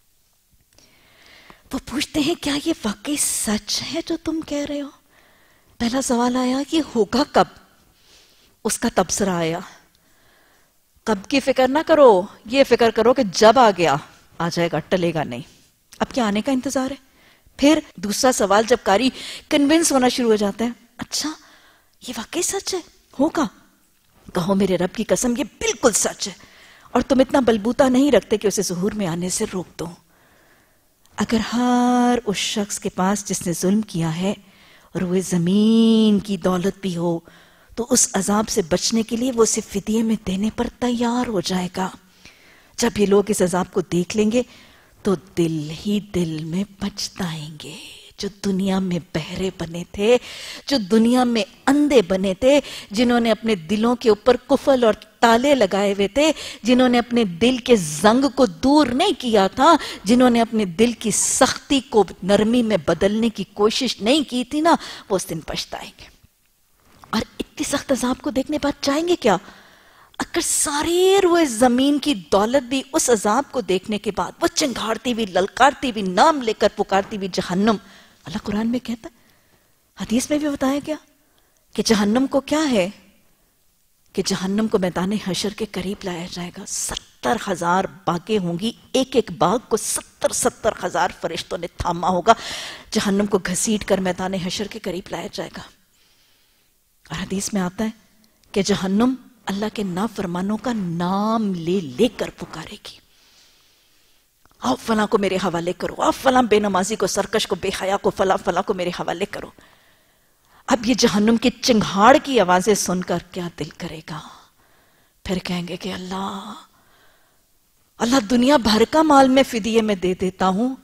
وہ پوچھتے ہیں کیا یہ واقعی سچ ہے جو تم کہہ رہے ہو؟ پہلا سوال آیا کہ ہوگا کب؟ اس کا تبصرہ آیا، کب کی فکر نہ کرو، یہ فکر کرو کہ جب آ گیا آ جائے گا، ٹلے گا نہیں۔ اب کیا آنے کا انتظار ہے؟ پھر دوسرا سوال جب قاری کنونس ہونا شروع ہو جاتا ہے، اچھا یہ واقعی سچ ہے، ہوگا؟ کہو میرے رب کی قسم یہ بالکل سچ ہے، اور تم اتنا بلبوتا نہیں رکھتے کہ اسے ظہور میں آنے سے روک دو۔ اگر ہر اس شخص کے پاس جس نے ظلم کیا ہے روئے زمین کی دولت بھی ہو تو اس عذاب سے بچنے کے لیے وہ اسے فدیے میں دینے پر تیار ہو جائے گا۔ جب یہ لوگ اس عذاب کو دیکھ لیں گے تو دل ہی دل میں پچھتائیں گے۔ جو دنیا میں بہرے بنے تھے، جو دنیا میں اندھے بنے تھے، جنہوں نے اپنے دلوں کے اوپر قفل اور تالے لگائے ہوئے تھے، جنہوں نے اپنے دل کے زنگ کو دور نہیں کیا تھا، جنہوں نے اپنے دل کی سختی کو نرمی میں بدلنے کی کوشش نہیں کی تھی نا، وہ اس دن پچھتائیں گے۔ اور اتنی سخت عذاب کو دیکھنے بعد چاہیں گے کیا؟ اگر ساری روئے زمین کی دولت بھی اس عذاب کو دیکھنے کے بعد وہ چنگھاڑتی ہوئی، للکارتی ہوئی، نام لے کر پکارتی ہوئی جہنم، اللہ قرآن میں کہتا ہے، حدیث میں بھی بتایا گیا کہ جہنم کو کیا ہے، کہ جہنم کو میدان حشر کے قریب لایا جائے گا، 70,000 باغیں ہوں گی، ایک ایک باغ کو 70,000 فرشتوں نے تھاما ہوگا، جہنم کو گھسیٹ کر میدان حشر کے قریب لایا جائے گا۔ اور حدیث میں آتا ہے کہ جہنم اللہ کے نافرمانوں کا نام لے لے کر پکارے گی، آپ فلاں کو میرے حوالے کرو، آپ فلاں بے نمازی کو، سرکش کو، بے حیا کو، فلاں فلاں کو میرے حوالے کرو۔ اب یہ جہنم کی چنگھاڑ کی آوازیں سن کر کیا دل کرے گا؟ پھر کہیں گے کہ اللہ دنیا بھر کا مال میں فدیے میں دے دیتا ہوں،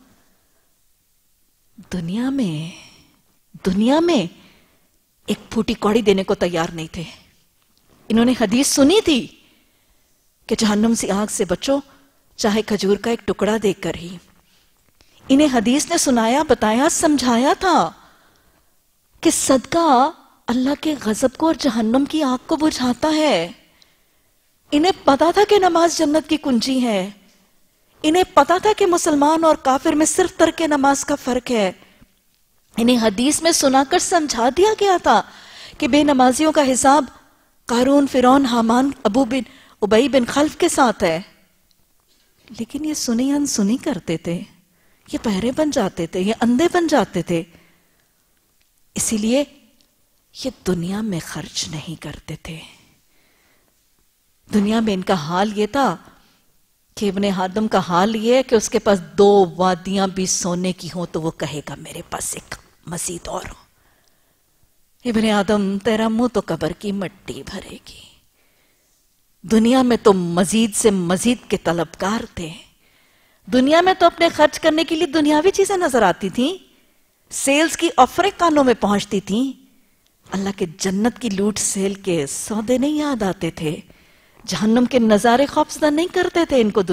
دنیا میں ایک پھوٹی کوڑی دینے کو تیار نہیں تھے۔ انہوں نے حدیث سنی تھی کہ جہنم سے آگ سے بچو چاہے کھجور کا ایک ٹکڑا دے کر ہی۔ انہیں حدیث نے سنایا، بتایا، سمجھایا تھا کہ صدقہ اللہ کے غضب کو اور جہنم کی آگ کو بجھاتا ہے۔ انہیں پتا تھا کہ نماز جنت کی کنجی ہے، انہیں پتا تھا کہ مسلمان اور کافر میں صرف ترک نماز کا فرق ہے۔ انہیں حدیث میں سنا کر سمجھا دیا گیا تھا کہ بے نمازیوں کا حساب قارون، فرعون، حامان، ابی بن خلف کے ساتھ ہے، لیکن یہ سنی انسنی کرتے تھے، یہ بہرے بن جاتے تھے، یہ اندھے بن جاتے تھے، اسی لیے یہ دنیا میں خرچ نہیں کرتے تھے۔ دنیا میں ان کا حال یہ تھا کہ ابن آدم کا حال یہ ہے کہ اس کے پاس 2 وادیاں بھی سونے کی ہوں تو وہ کہے گا میرے پاس ایک مزید اور ہو۔ ابن آدم تیرا منہ تو قبر کی مٹی بھرے گی۔ دنیا میں تو مزید سے مزید کے طلبگار تھے، دنیا میں تو اپنے خرچ کرنے کے لیے دنیاوی چیزیں نظر آتی تھیں، سیلز کی آفریں کانوں میں پہنچتی تھیں، اللہ کے جنت کی لوٹ سیل کے سودے نہیں یاد آتے تھے، جہنم کے نظارے خوفزدہ نہیں کرتے تھے ان کو۔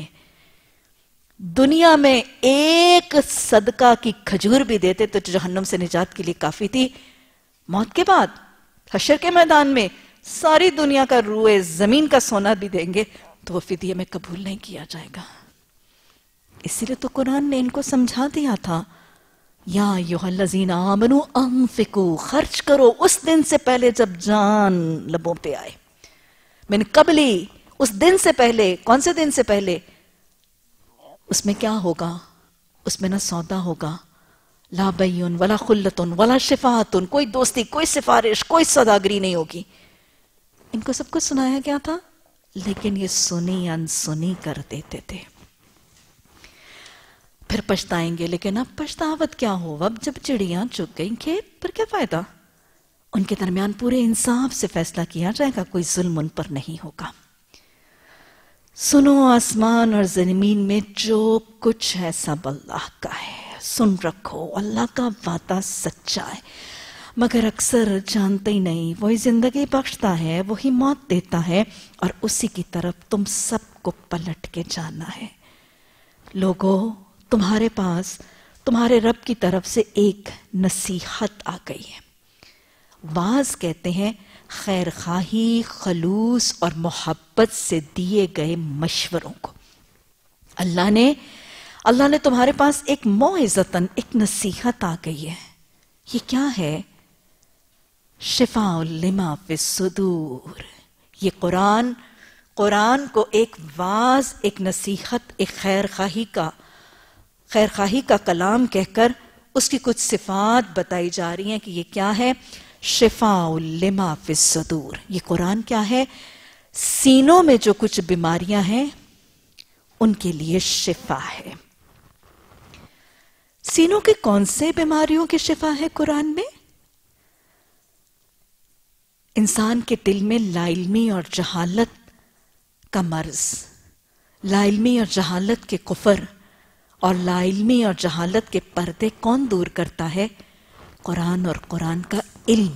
دنیا میں ایک صدقہ کی کھجور بھی دیتے تو جہنم سے نجات کے لیے کافی تھی۔ موت کے بعد حشر کے میدان میں ساری دنیا کا روئے زمین کا سونا بھی دیں گے تو وہ فدیے میں قبول نہیں کیا جائے گا۔ اسی لیے تو قرآن نے ان کو سمجھا دیا تھا، یا ایھا الذین آمنوا انفقوا، خرچ کرو اس دن سے پہلے جب جان لبوں پہ آئے، من قبلی، اس دن سے پہلے۔ کون سے دن سے پہلے؟ اس میں کیا ہوگا؟ اس میں نہ سودا ہوگا، لا بیون ولا خلتن ولا شفاعتن، کوئی دوستی، کوئی سفارش، کوئی صداگری نہیں ہوگی. ان کو سب کچھ سنایا گیا تھا، لیکن یہ سنی انسنی کر دیتے تھے. پھر پچھتائیں گے، لیکن اب پچھتاوت کیا ہو، اب جب چڑیاں چگ گئیں کھیت پر کیا فائدہ. ان کے درمیان پورے انصاف سے فیصلہ کیا جائے گا، کوئی ظلم ان پر نہیں ہوگا. سنو آسمان اور زمین میں جو کچھ ہے سب اللہ کا ہے، سن رکھو، اللہ کا وعدہ سچا ہے. مگر اکثر جانتے ہی نہیں. وہی زندگی بخشتا ہے، وہی موت دیتا ہے، اور اسی کی طرف تم سب کو پلٹ کے جانا ہے. لوگو، تمہارے پاس تمہارے رب کی طرف سے ایک نصیحت آ گئی ہے. واعظ کہتے ہیں خیر خواہی، خلوص اور محبت سے دیے گئے مشوروں کو. اللہ نے تمہارے پاس ایک موعظتاً، ایک نصیحت آ گئی ہے. یہ کیا ہے؟ شفاء لما فی الصدور. یہ قرآن کو ایک واعظ، ایک نصیحت، ایک خیر خواہی کا کلام کہہ کر اس کی کچھ صفات بتائی جا رہی ہیں کہ یہ کیا ہے. شفاء لما فی الصدور. یہ قرآن کیا ہے؟ سینوں میں جو کچھ بیماریاں ہیں ان کے لیے شفا ہے. سینوں کے کون سے بیماریوں کی شفا ہے قرآن میں؟ انسان کے دل میں لا علمی اور جہالت کا مرض، لا علمی اور جہالت کے کفر اور لا علمی اور جہالت کے پردے کون دور کرتا ہے؟ قرآن اور قرآن کا علم.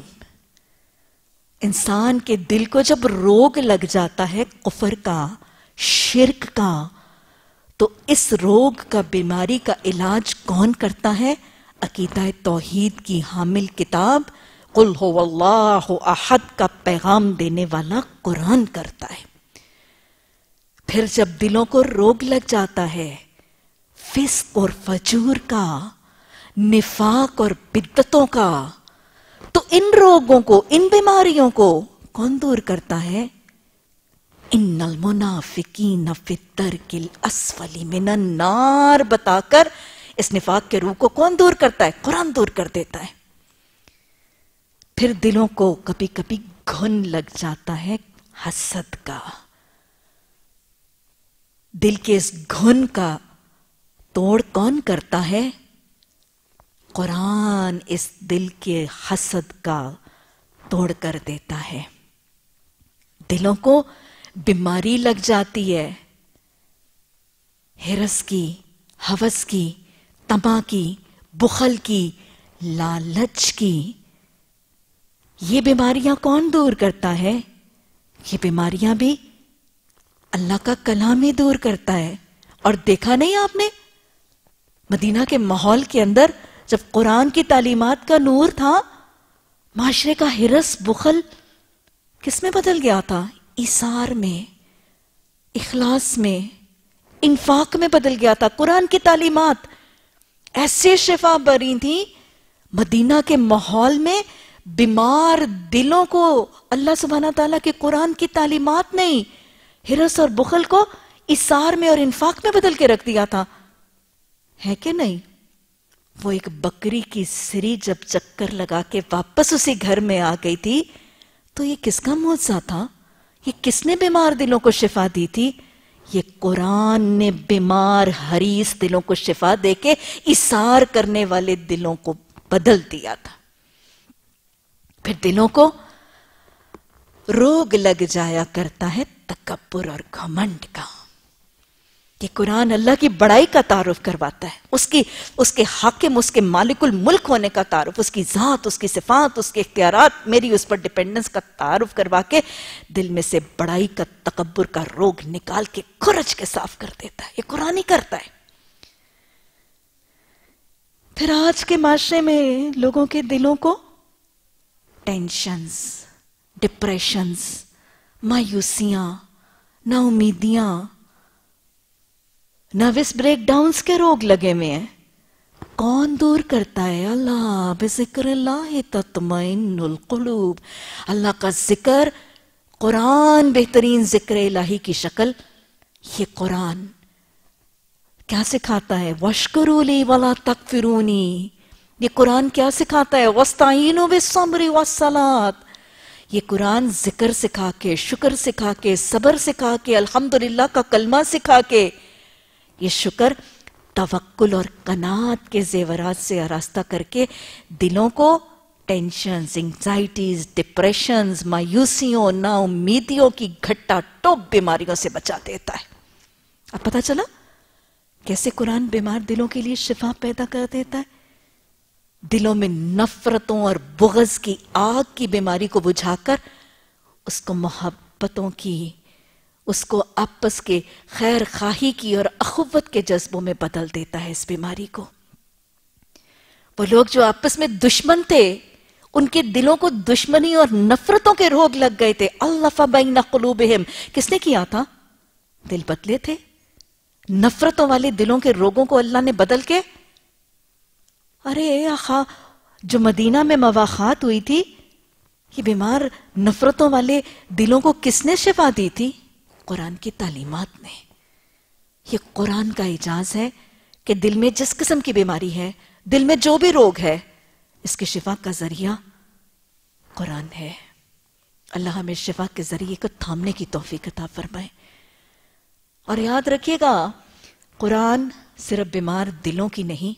انسان کے دل کو جب روگ لگ جاتا ہے کفر کا، شرک کا، تو اس روگ کا، بیماری کا علاج کون کرتا ہے؟ عقیدہ توحید کی حامل کتاب قل هو اللہ احد کا پیغام دینے والا قرآن کرتا ہے. پھر جب دلوں کو روگ لگ جاتا ہے فسق اور فجور کا، نفاق اور بدعتوں کا، تو ان روگوں کو، ان بیماریوں کو کون دور کرتا ہے؟ ان المنافقین فی الدرک الاسفل من النار بتا کر اس نفاق کے روح کو کون دور کرتا ہے؟ قرآن دور کر دیتا ہے. پھر دلوں کو کبھی کبھی گھن لگ جاتا ہے حسد کا. دل کے اس گھن کا توڑ کون کرتا ہے؟ قرآن اس دل کے حسد کا توڑ کر دیتا ہے. دلوں کو بیماری لگ جاتی ہے ہرس کی، ہوس کی، طمع کی، بخل کی، لالچ کی. یہ بیماریاں کون دور کرتا ہے؟ یہ بیماریاں بھی اللہ کا کلام ہی دور کرتا ہے. اور دیکھا نہیں آپ نے مدینہ کے ماحول کے اندر جب قرآن کی تعلیمات کا نور تھا، معاشرے کا ہرس، بخل کس میں بدل گیا تھا؟ ایثار میں، اخلاص میں، انفاق میں بدل گیا تھا. قرآن کی تعلیمات ایسے شفا بری تھی مدینہ کے ماحول میں. بیمار دلوں کو اللہ سبحانہ تعالیٰ کے قرآن کی تعلیمات نہیں، ہرس اور بخل کو ایثار میں اور انفاق میں بدل کے رکھ دیا تھا. ہے کہ نہیں؟ وہ ایک بکری کی سری جب چکر لگا کے واپس اسی گھر میں آ گئی تھی تو یہ کس کا معجزہ تھا؟ یہ کس نے بیمار دلوں کو شفا دی تھی؟ یہ قرآن نے بیمار حریص دلوں کو شفا دے کے ایثار کرنے والے دلوں کو بدل دیا تھا. پھر دلوں کو روگ لگ جایا کرتا ہے تکبر اور گھمنڈ کا. یہ قرآن اللہ کی بڑائی کا تعارف کرواتا ہے، اس کے حاکم، اس کے مالک الملک ہونے کا تعارف، اس کی ذات، اس کی صفات، اس کے اختیارات، میری اس پر ڈیپینڈنس کا تعارف کروا کے دل میں سے بڑائی کا، تکبر کا روگ نکال کے کھرچ کے صاف کر دیتا ہے. یہ قرآن ہی کرتا ہے. پھر آج کے معاشرے میں لوگوں کے دلوں کو ٹینشنز، ڈپریشنز، مایوسیاں، نا امیدیاں، نروس بریک ڈاؤنز کے روگ لگے ہوئے ہیں. کون دور کرتا ہے؟ اللہ. بذکر اللہ تطمئن القلوب. اللہ کا ذکر، قرآن بہترین ذکر الہی کی شکل. یہ قرآن کیا سکھاتا ہے؟ وَاشْكُرُوا لِي وَلَا تَكْفُرُونِي. یہ قرآن کیا سکھاتا ہے؟ وَاسْتَعِينُوا بِالصَّبْرِ وَالصَّلَاةِ. یہ قرآن ذکر سکھا کے، شکر سکھا کے، صبر سکھا کے، الحمدللہ کا کلمہ سکھا کے، یہ شکر توکل اور قناعت کے زیورات سے آراستہ کر کے دلوں کو ٹینشنز، انگزائٹیز، ڈپریشنز، مایوسیوں، نا امیدیوں کی گھٹا ٹوپ بیماریوں سے بچا دیتا ہے. اب پتہ چلا کیسے قرآن بیمار دلوں کے لیے شفا پیدا کر دیتا ہے؟ دلوں میں نفرتوں اور بغض کی آگ کی بیماری کو بجھا کر اس کو محبتوں کی، اس کو آپس کے خیر خواہی کی اور اخوت کے جذبوں میں بدل دیتا ہے اس بیماری کو. وہ لوگ جو آپس میں دشمن تھے، ان کے دلوں کو دشمنی اور نفرتوں کے روگ لگ گئے تھے. الف بین قلوبہم. کس نے کیا تھا؟ دل بدلے تھے. نفرتوں والے دلوں کے روگوں کو اللہ نے بدل کے، ارے آخا جو مدینہ میں مواخات ہوئی تھی، یہ بیمار نفرتوں والے دلوں کو کس نے شفا دی تھی؟ قرآن کی تعلیمات نے. یہ قرآن کا اعجاز ہے کہ دل میں جس قسم کی بیماری ہے، دل میں جو بھی روگ ہے، اس کی شفا کا ذریعہ قرآن ہے. اللہ ہمیں شفا کے ذریعے کو تھامنے کی توفیق عطا فرمائے. اور یاد رکھیے گا، قرآن صرف بیمار دلوں کی نہیں،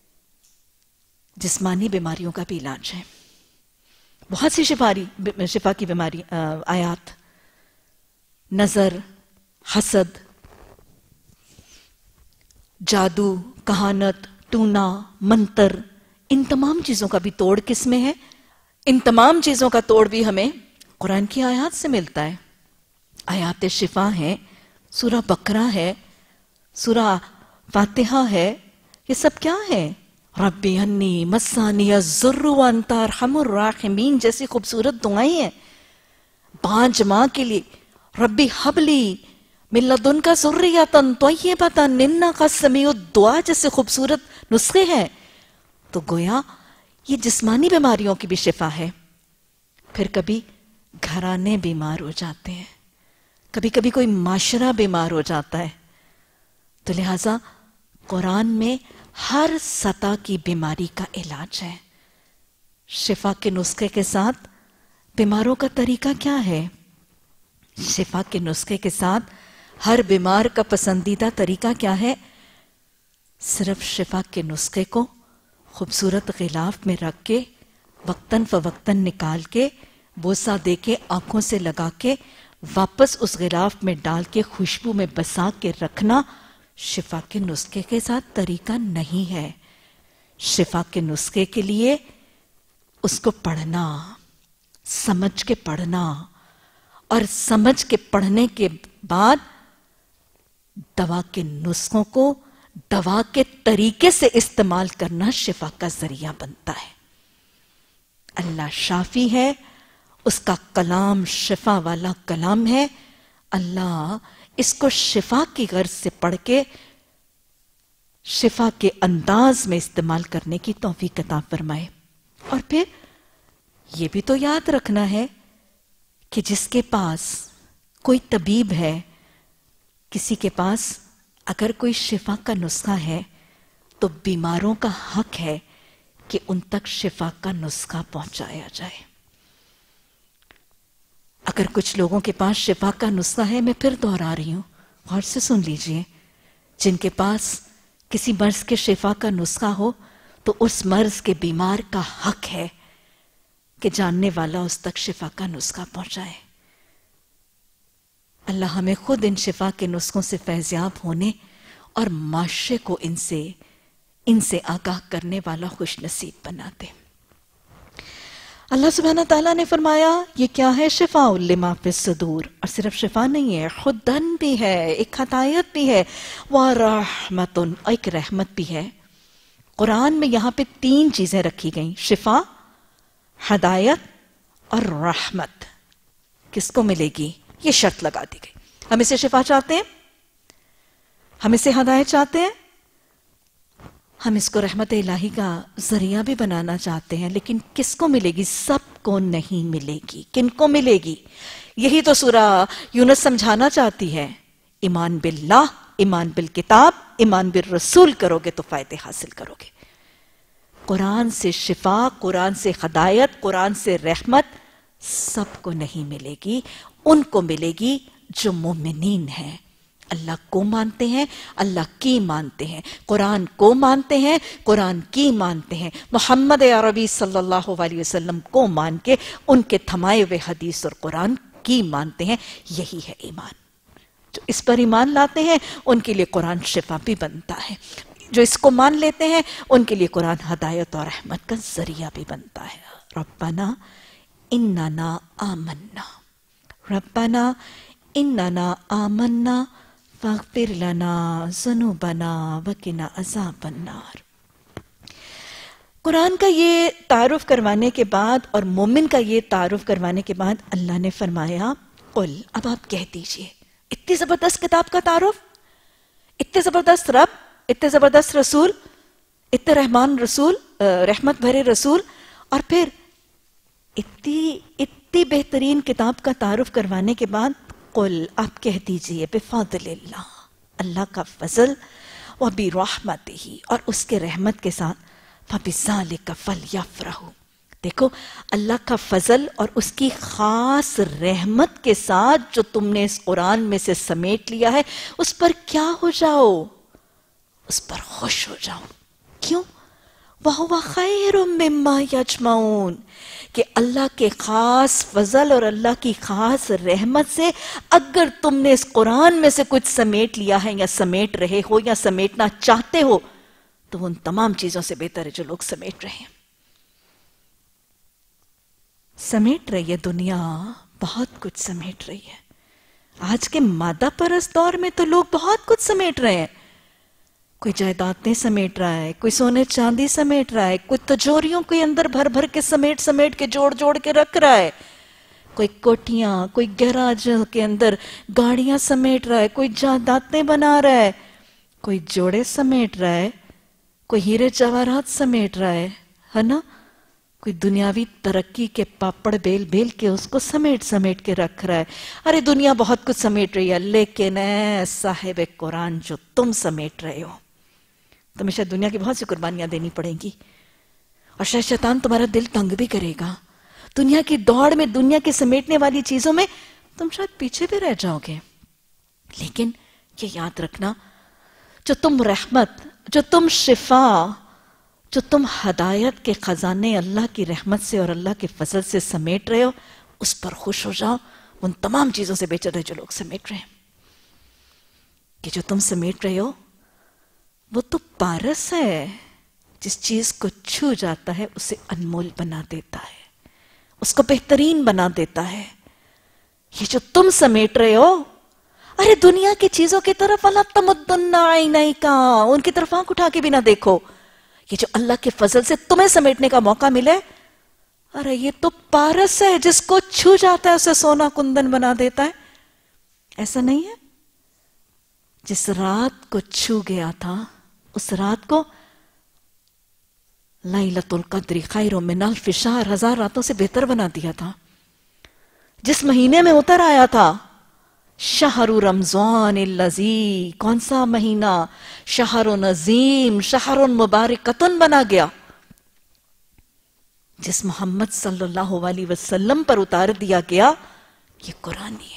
جسمانی بیماریوں کا بھی علاج ہے. بہت سی شفا کی بیماری آیات، نظر، حسد، جادو، کہانت، ٹونا، منتر، ان تمام چیزوں کا بھی توڑ کس میں ہے؟ ان تمام چیزوں کا توڑ بھی ہمیں قرآن کی آیات سے ملتا ہے. آیات شفا ہیں، سورہ بقرہ ہے، سورہ فاتحہ ہے. یہ سب کیا ہے؟ ربی انی مسانی الضر وانت ارحم الراحمین جیسی خوبصورت دعائیں ہیں. 5 ماہ کے لیے ربی حبلی من لدنک ذریۃ طیبۃ انک سمیع الدعاء جیسے خوبصورت نسخے ہیں. تو گویا یہ جسمانی بیماریوں کی بھی شفا ہے. پھر کبھی گھرانے بیمار ہو جاتے ہیں، کبھی کبھی کوئی معاشرہ بیمار ہو جاتا ہے، تو لہٰذا قرآن میں ہر سطح کی بیماری کا علاج ہے. شفا کے نسخے کے ساتھ بیماروں کا طریقہ کیا ہے؟ شفا کے نسخے کے ساتھ ہر بیمار کا پسندیدہ طریقہ کیا ہے؟ صرف شفا کے نسخے کو خوبصورت غلاف میں رکھ کے، وقتاً فوقتاً نکال کے، بوسہ دے کے، آنکھوں سے لگا کے، واپس اس غلاف میں ڈال کے خوشبو میں بسا کے رکھنا شفا کے نسخے کے ساتھ طریقہ نہیں ہے. شفا کے نسخے کے لیے اس کو پڑھنا، سمجھ کے پڑھنا، اور سمجھ کے پڑھنے کے بعد دوا کے نسخوں کو دوا کے طریقے سے استعمال کرنا شفا کا ذریعہ بنتا ہے. اللہ شافی ہے، اس کا کلام شفا والا کلام ہے. اللہ اس کو شفا کی غرض سے پڑھ کے شفا کے انداز میں استعمال کرنے کی توفیق عطا فرمائے. اور پھر یہ بھی تو یاد رکھنا ہے کہ جس کے پاس کوئی طبیب ہے، کسی کے پاس اگر کوئی شفا کا نسخہ ہے، تو بیماروں کا حق ہے کہ ان تک شفا کا نسخہ پہنچایا جائے. اگر کچھ لوگوں کے پاس شفا کا نسخہ ہے، میں پھر دوہرا رہی ہوں، غور سے سن لیجئے، جن کے پاس کسی مرض کے شفا کا نسخہ ہو، تو اس مرض کے بیمار کا حق ہے کہ جاننے والا اس تک شفا کا نسخہ پہنچائے. اللہ ہمیں خود ان شفا کے نسخوں سے فیضیاب ہونے اور معاشرے کو ان سے آگاہ کرنے والا خوش نصیب بنا دے. اللہ سبحانہ تعالیٰ نے فرمایا یہ کیا ہے؟ شفاء لما فی الصدور. اور صرف شفا نہیں ہے، خودن بھی ہے، ایک ہدایت بھی ہے، ورحمت، ایک رحمت بھی ہے. قرآن میں یہاں پہ 3 چیزیں رکھی گئیں، شفا، ہدایت اور رحمت. کس کو ملے گی؟ یہ شرط لگا دی گئی. ہم اسے شفا چاہتے ہیں، ہم اسے ہدایت چاہتے ہیں، ہم اس کو رحمت الہی کا ذریعہ بھی بنانا چاہتے ہیں، لیکن کس کو ملے گی؟ سب کو نہیں ملے گی. کن کو ملے گی؟ یہی تو سورہ یونس سمجھانا چاہتی ہے. ایمان باللہ، ایمان بالکتاب، ایمان بالرسول کرو گے تو فائدے حاصل کرو گے. قرآن سے شفا، قرآن سے ہدایت، قرآن سے رحمت سب کو نہیں ملے گی، ان کو ملے گی جو مومنین ہیں، اللہ کو مانتے ہیں، اللہ کی مانتے ہیں، قرآن کو مانتے ہیں، قرآن کی مانتے ہیں، محمد عربی صلی اللہ علیہ وسلم کو مان کے ان کے تھمائے ہوئے حدیث اور قرآن کی مانتے ہیں۔ یہی ہے ایمان۔ جو اس پر ایمان لاتے ہیں ان کے لیے قرآن شفا بھی بنتا ہے، جو اس کو مان لیتے ہیں ان کے لیے قرآن ہدایت اور رحمت کا ذریعہ بھی بنتا ہے۔ ربنا اننا آمنا، ربنا اننا آمنا فاغفر لنا ذنوبنا وقنا عذاب النار۔ قرآن کا یہ تعارف کروانے کے بعد اور مومن کا یہ تعارف کروانے کے بعد اللہ نے فرمایا قل، اب آپ کہہ دیجئے۔ اتنی زبردست کتاب کا تعارف، اتنے زبردست رب، اتنے زبردست رسول، اتنے رحمان رسول، رحمت بھرے رسول، اور پھر اتنی بہترین کتاب کا تعارف کروانے کے بعد قل، آپ کہہ دیجئے بفضل اللہ، اللہ کا فضل، وبرحمتہ، اور اس کے رحمت کے ساتھ، فبذالک فلیفرحوا۔ دیکھو اللہ کا فضل اور اس کی خاص رحمت کے ساتھ جو تم نے اس قرآن میں سے سمیٹ لیا ہے، اس پر کیا ہو جاؤ؟ اس پر خوش ہو جاؤ۔ کیوں؟ وَهُوَ خَيْرٌ مِّمَّا يَجْمَعُونَ، کہ اللہ کے خاص فضل اور اللہ کی خاص رحمت سے اگر تم نے اس قرآن میں سے کچھ سمیٹ لیا ہے یا سمیٹ رہے ہو یا سمیٹنا چاہتے ہو تو وہ ان تمام چیزوں سے بہتر ہے جو لوگ سمیٹ رہے ہیں۔ سمیٹ رہی ہے دنیا، بہت کچھ سمیٹ رہی ہے۔ آج کے مادہ پرست دور میں تو لوگ بہت کچھ سمیٹ رہے ہیں۔ کوئی جائیدادیں سمیٹ رہا ہے، کوئی سونے چاندی سمیٹ رہا ہے، کوئی تجوریوں کے اندر بھر بھر کے سمیٹ کے جوڑ کے رکھ رہا ہے، کوئی کوٹھیاں، کوئی گیراج کے اندر گاڑیاں سمیٹ رہا ہے، کوئی جائیدادیں بنا رہا ہے، کوئی جوڑے سمیٹ رہا ہے، کوئی ہیرے جواہرات سمیٹ رہا ہے نا، کوئی دنیاوی ترقی کے پاپڑ بیل کے اس کو سمیٹ کے رکھ رہا ہے۔ ارے دنیا بہت کچھ سمیٹ رہی ہے، لیکن اے صاحب قرآن جو تم سمیٹ رہے ہو، تمہیں شاید دنیا کی بہت سی قربانیاں دینی پڑیں گی، اور شاید شیطان تمہارا دل تنگ بھی کرے گا۔ دنیا کی دوڑ میں، دنیا کے سمیٹنے والی چیزوں میں تم شاید پیچھے بھی رہ جاؤ گے، لیکن یہ یاد رکھنا، جو تم رحمت، جو تم شفا، جو تم ہدایت کے خزانے اللہ کی رحمت سے اور اللہ کے فضل سے سمیٹ رہے ہو، اس پر خوش ہو جاؤ۔ ان تمام چیزوں سے بہتر ہے جو لوگ سمیٹ رہے ہیں، کہ جو تم سمیٹ رہے ہو وہ تو پارس ہے، جس چیز کو چھو جاتا ہے اسے انمول بنا دیتا ہے، اس کو بہترین بنا دیتا ہے۔ یہ جو تم سمیٹ رہے ہو، ارے دنیا کی چیزوں کی طرف وَلَا تَمُدُّنَّ عَيْنَيْكَ، ان کی طرف آنکھ اٹھا کے بھی نہ دیکھو۔ یہ جو اللہ کے فضل سے تمہیں سمیٹنے کا موقع ملے، ارے یہ تو پارس ہے، جس کو چھو جاتا ہے اسے سونا کندن بنا دیتا ہے۔ ایسا نہیں ہے؟ جس رات کو چھو گیا تھا، اس رات کو لیلۃ القدر خیر من الف شہر، 1000 راتوں سے بہتر بنا دیا تھا۔ جس مہینے میں اتر آیا تھا، شہر رمضان الذی، کون سا مہینہ؟ شہر عظیم، شہر مبارکتن بنا گیا۔ جس محمد صلی اللہ علیہ وسلم پر اتار دیا گیا، یہ قرآن ہی ہے۔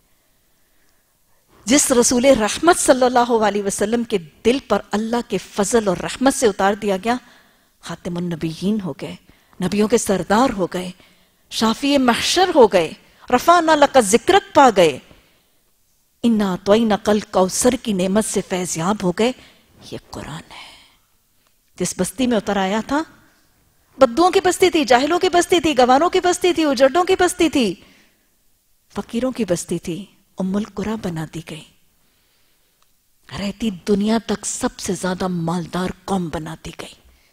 جس رسول رحمت صلی اللہ علیہ وسلم کے دل پر اللہ کے فضل اور رحمت سے اتار دیا گیا، خاتم النبیین ہو گئے، نبیوں کے سردار ہو گئے، شافی محشر ہو گئے، رفعنا لک ذکرک پا گئے، انا اعطیناک الکوثر کی نعمت سے فیضیاب ہو گئے۔ یہ قرآن ہے۔ جس بستی میں اتر آیا تھا، بدوؤں کی بستی تھی، جاہلوں کی بستی تھی، گواروں کی بستی تھی، اجڑوں کی بستی تھی، فقیروں کی بستی تھی، ام القری بنا دی گئی، رہتی دنیا تک سب سے زیادہ مالدار قوم بنا دی گئی۔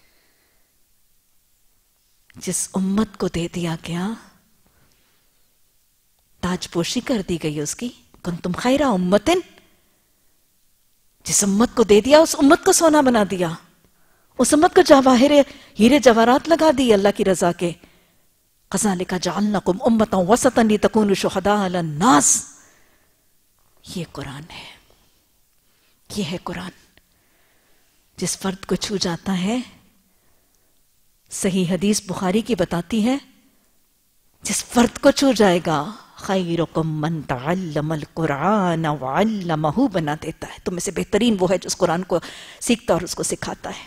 جس امت کو دے دیا گیا، تاج پوشی کر دی گئی اس کی، کنتم خیر امت، جس امت کو دے دیا اس امت کو سونا بنا دیا، اس امت کو جواہر ہیرے جواہرات لگا دی اللہ کی رضا کے۔ کذالک جعلناکم امۃ وسطا لتکونوا شہداء علی الناس۔ یہ قرآن ہے، یہ ہے قرآن۔ جس فرد کو چھو جاتا ہے صحیح حدیث بخاری کی بتاتی ہے جس فرد کو چھو جائے گا خیرکم من تعلم القرآن وعلمہ بنا دیتا ہے. تم میں سے بہترین وہ ہے جو اس قرآن کو سیکھتا اور اس کو سکھاتا ہے.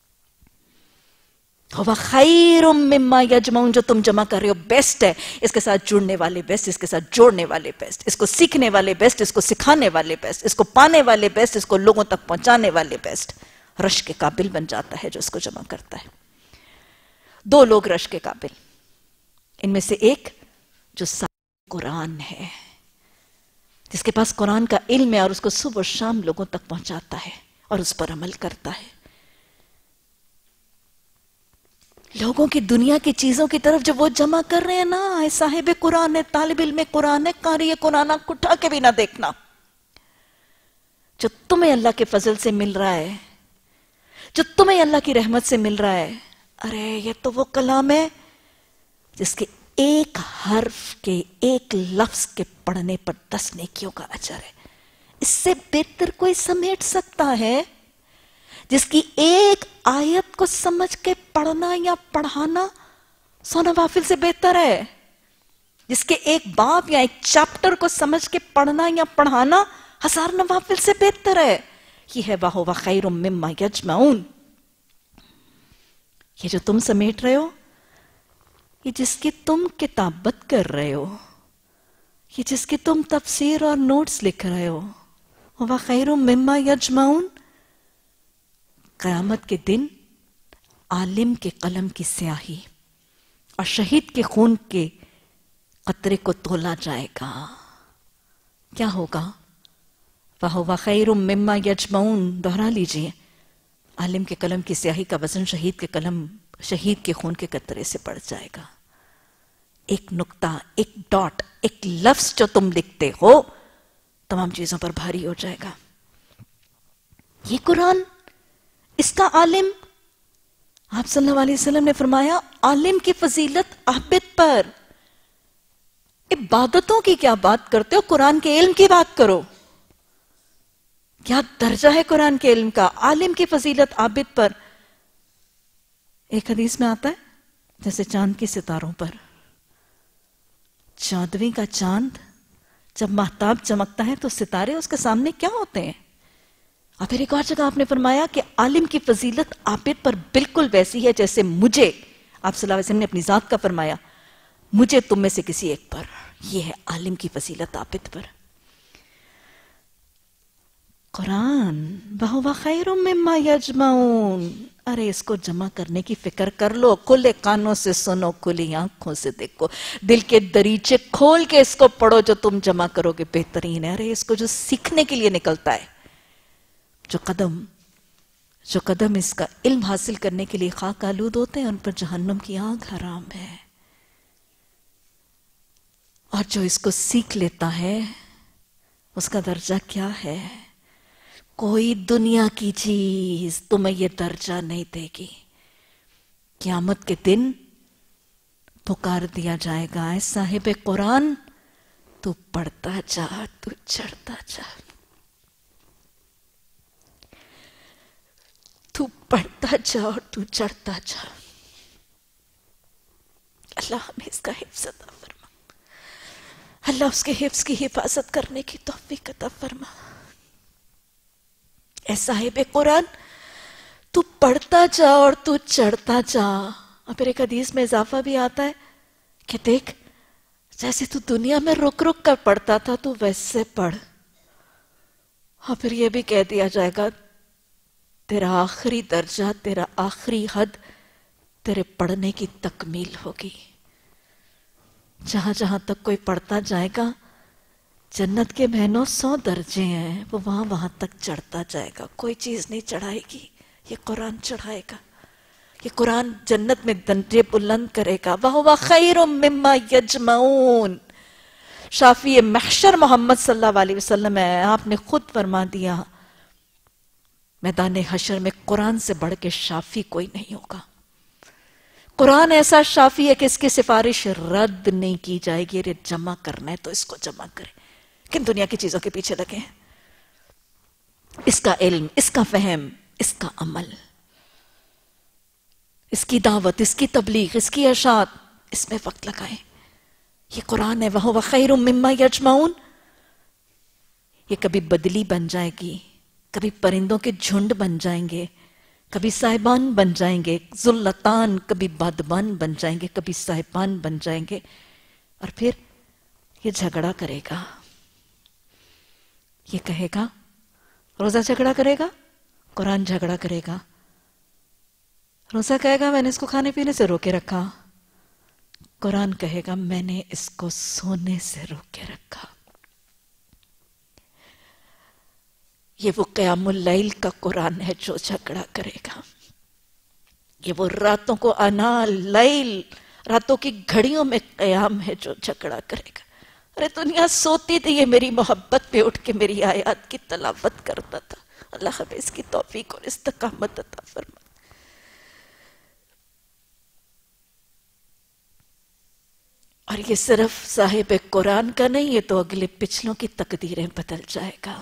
ہوا خیر مما یجمعون، جو تم جمع کر رہے ہو بیسٹ ہے. اس کے ساتھ جڑنے والے بیسٹ، اس کے ساتھ جوڑنے والے بیسٹ، اس کو سیکھنے والے بیسٹ، اس کو سکھانے والے بیسٹ، اس کو پانے والے بیسٹ، اس کو لوگوں تک پہنچانے والے بیسٹ. رش کے قابل بن جاتا ہے جو اس کو جمع کرتا ہے. دو لوگ رش کے قابل، ان میں سے ایک جو قرآن ہے، جس کے پاس قرآن کا علم ہے اور اس کو صبح و شام لوگوں تک پہنچاتا ہے اور اس پر عمل کرتا ہے. لوگوں کی دنیا کی چیزوں کی طرف جب وہ جمع کر رہے ہیں نا، صاحب قرآن ہے، طالب علم قرآن ہے، قاری قرآن، کو اٹھا کے بھی نہ دیکھنا. جو تمہیں اللہ کے فضل سے مل رہا ہے، جو تمہیں اللہ کی رحمت سے مل رہا ہے، ارے یہ تو وہ کلام ہے جس کے ایک حرف کے، ایک لفظ کے پڑھنے پر 10 نیکیوں کا اجر ہے. اس سے بہتر کوئی سمیٹ سکتا ہے؟ جس کی ایک آیت کو سمجھ کے پڑھنا یا پڑھانا 100 نوافل سے بہتر ہے. جس کے ایک باب یا ایک چیپٹر کو سمجھ کے پڑھنا یا پڑھانا 1000 نوافل سے بہتر ہے. یہ ہے وَهُوَ خَيْرٌ مِّمَّا يَجْمَعُونَ. یہ جو تم سمیٹ رہے ہو، یہ جس کی تم کتابت کر رہے ہو، یہ جس کی تم تفسیر اور نوٹس لکھ رہے ہو، وَهُوَ خَيْرٌ مِّمَّا يَجْمَعُونَ. قیامت کے دن عالم کے قلم کی سیاہی اور شہید کے خون کے قطرے کو تولا جائے گا. کیا ہوگا؟ وَهُوَ خَيْرٌ مِّمَّا يَجْمَعُونَ. دہرا لیجئے، عالم کے قلم کی سیاہی کا وزن شہید کے خون کے قطرے سے بڑھ جائے گا. ایک نقطہ، ایک ڈاٹ، ایک لفظ جو تم لکھتے ہو تمام چیزوں پر بھاری ہو جائے گا. یہ قرآن، اس کا عالم، آپ صلی اللہ علیہ وسلم نے فرمایا عالم کی فضیلت عابد پر. عبادتوں کی کیا بات کرتے ہو، قرآن کے علم کی بات کرو. کیا درجہ ہے قرآن کے علم کا، عالم کی فضیلت عابد پر. ایک حدیث میں آتا ہے جیسے چاند کے ستاروں پر. چاندویں کا چاند جب مہتاب چمکتا ہے تو ستارے اس کے سامنے کیا ہوتے ہیں. اور پھر ایک اور جگہ آپ نے فرمایا کہ عالم کی فضیلت عابد پر بالکل ویسی ہے جیسے مجھے، آپ صلی اللہ علیہ وسلم نے اپنی ذات کا فرمایا، مجھے تم میں سے کسی ایک پر. یہ ہے عالم کی فضیلت عابد پر. قرآن وَهُوَ خَيْرٌ مِّمَّا يَجْمَعُونَ. ارے اس کو جمع کرنے کی فکر کر لو. کھلے کانوں سے سنو، کھلی آنکھوں سے دیکھو، دل کے دریچے کھول کے اس کو پڑھو. جو تم جمع کرو گے بہترین ہے. ارے اس کو جو سیکھنے کے لیے نکلتا ہے، جو قدم اس کا علم حاصل کرنے کے لیے خاک آلود ہوتے ہیں، ان پر جہنم کی آگ حرام ہے. اور جو اس کو سیکھ لیتا ہے اس کا درجہ کیا ہے؟ کوئی دنیا کی چیز تمہیں یہ درجہ نہیں دے گی. قیامت کے دن پکار دیا جائے گا، اے صاحب قرآن، تو پڑھتا جا، تو چڑھتا جا، تو پڑھتا جا اور تو چڑھتا جا. اللہ ہمیں اس کا حفظ عطا فرما. اللہ اس کے حفظ کی حفاظت کرنے کی توفیق عطا فرما. اے صاحب قرآن، تو پڑھتا جا اور تو چڑھتا جا. اور پھر ایک حدیث میں اضافہ بھی آتا ہے کہ دیکھ، جیسے تو دنیا میں رک رک کر پڑھتا تھا تو ویسے پڑھ. اور پھر یہ بھی کہہ دیا جائے گا تیرا آخری درجہ، تیرا آخری حد تیرے پڑھنے کی تکمیل ہوگی. جہاں جہاں تک کوئی پڑھتا جائے گا، جنت کے مہینوں 100 درجے ہیں، وہ وہاں تک چڑھتا جائے گا. کوئی چیز نہیں چڑھائے گی، یہ قرآن چڑھائے گا. یہ قرآن جنت میں درجے بلند کرے گا. وَهُوَ خَيْرٌ مِّمَّا يَجْمَعُونَ. شافی محشر محمد صلی اللہ علیہ وسلم ہے. آپ نے خود فرما دیا میدان حشر میں قرآن سے بڑھ کے شافی کوئی نہیں ہوگا. قرآن ایسا شافی ہے کہ اس کی سفارش رد نہیں کی جائے گی. یہ جمع کرنا ہے تو اس کو جمع کرے. کن دنیا کی چیزوں کے پیچھے لگے ہیں؟ اس کا علم، اس کا فہم، اس کا عمل. اس کی دعوت، اس کی تبلیغ، اس کی اشاعت، اس میں وقت لگائیں. یہ قرآن ہے. وَهُوَ خَيْرٌ مِّمَّا يَجْمَعُونَ. یہ کبھی بدلی بن جائے گی، کبھی پرندوں کے جھنڈ بن جائیں گے، کبھی صاحبان بن جائیں گے، ذلتان، کبھی بادبان بن جائیں گے، کبھی صاحبان بن جائیں گے، اور پھر یہ جھگڑا کرے گا. یہ کہے گا، روزہ جھگڑا کرے گا، قرآن جھگڑا کرے گا. روزہ کہے گا میں نے اس کو کھانے پینے سے روکے رکھا، قرآن کہے گا میں نے اس کو سونے سے روکے رکھا. یہ وہ قیام اللیل کا قرآن ہے جو جھگڑا کرے گا. یہ وہ راتوں کو آنا لیل، راتوں کی گھڑیوں میں قیام ہے جو جھگڑا کرے گا. ارے دنیا سوتی تھی، یہ میری محبت پہ اٹھ کے میری آیات کی تلاوت کرتا تھا. اللہ ہمیں اس کی توفیق اور استقامت عطا فرمائے. اور یہ صرف صاحب قرآن کا نہیں، یہ تو اگلے پچھلوں کی تقدیریں بدل جائے گا.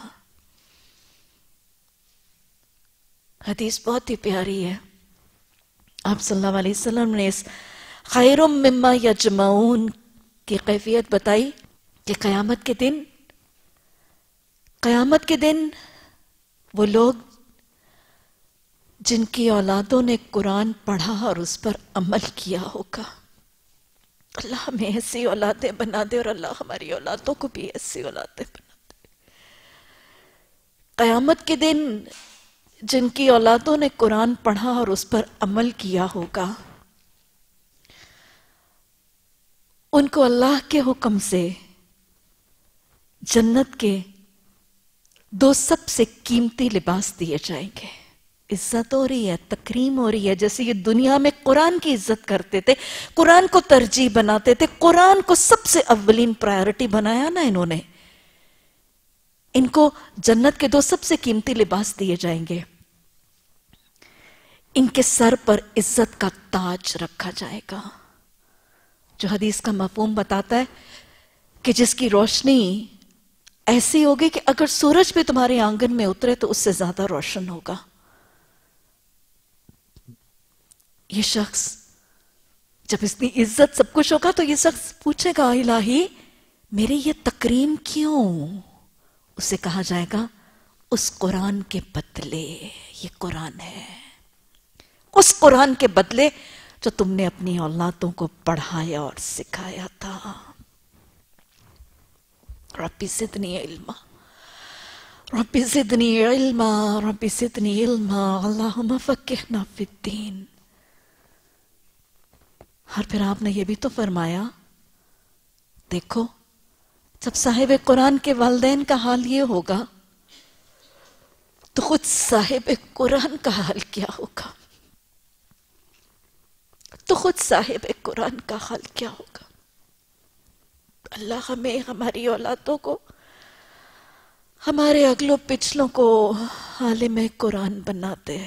حدیث بہت ہی پیاری ہے. آپ صلی اللہ علیہ وسلم نے اس خیر مما یجمعون کی کیفیت بتائی کہ قیامت کے دن وہ لوگ جن کی اولادوں نے قرآن پڑھا اور اس پر عمل کیا ہوگا. اللہ ہمیں ایسی اولادیں بنا دے، اور اللہ ہماری اولادوں کو بھی ایسی اولادیں بنا دے. قیامت کے دن جن کی اولادوں نے قرآن پڑھا اور اس پر عمل کیا ہوگا، ان کو اللہ کے حکم سے جنت کے 2 سب سے قیمتی لباس دیے جائیں گے. عزت ہو رہی ہے، تکریم ہو رہی ہے. جیسے یہ دنیا میں قرآن کی عزت کرتے تھے، قرآن کو ترجیح بناتے تھے، قرآن کو سب سے اولین پرائیورٹی بنایا نا انہوں نے. ان کو جنت کے 2 سب سے قیمتی لباس دیے جائیں گے. ان کے سر پر عزت کا تاج رکھا جائے گا، جو حدیث کا مفہوم بتاتا ہے کہ جس کی روشنی ایسی ہوگی کہ اگر سورج بھی تمہارے آنگن میں اترے تو اس سے زیادہ روشن ہوگا. یہ شخص جب اس کی عزت سب کچھ ہوگا تو یہ شخص پوچھے گا الہی میری یہ تکریم کیوں؟ اسے کہا جائے گا اس قرآن کے بدلے. یہ قرآن ہے، اس قرآن کے بدلے جو تم نے اپنی اولادوں کو پڑھایا اور سکھایا تھا. ربی زدنی علما، ربی زدنی علما، ربی زدنی علما، اللہم فقہنا فی الدین. اور پھر آپ نے یہ بھی تو فرمایا، دیکھو جب صاحب قرآن کے والدین کا حال یہ ہوگا تو خود صاحب قرآن کا حال کیا ہوگا؟ تو خود صاحب قرآن کا حال کیا ہوگا؟ اللہ ہمیں، ہماری اولادوں کو، ہمارے اگلوں پچھلوں کو عالم قرآن بنا دے،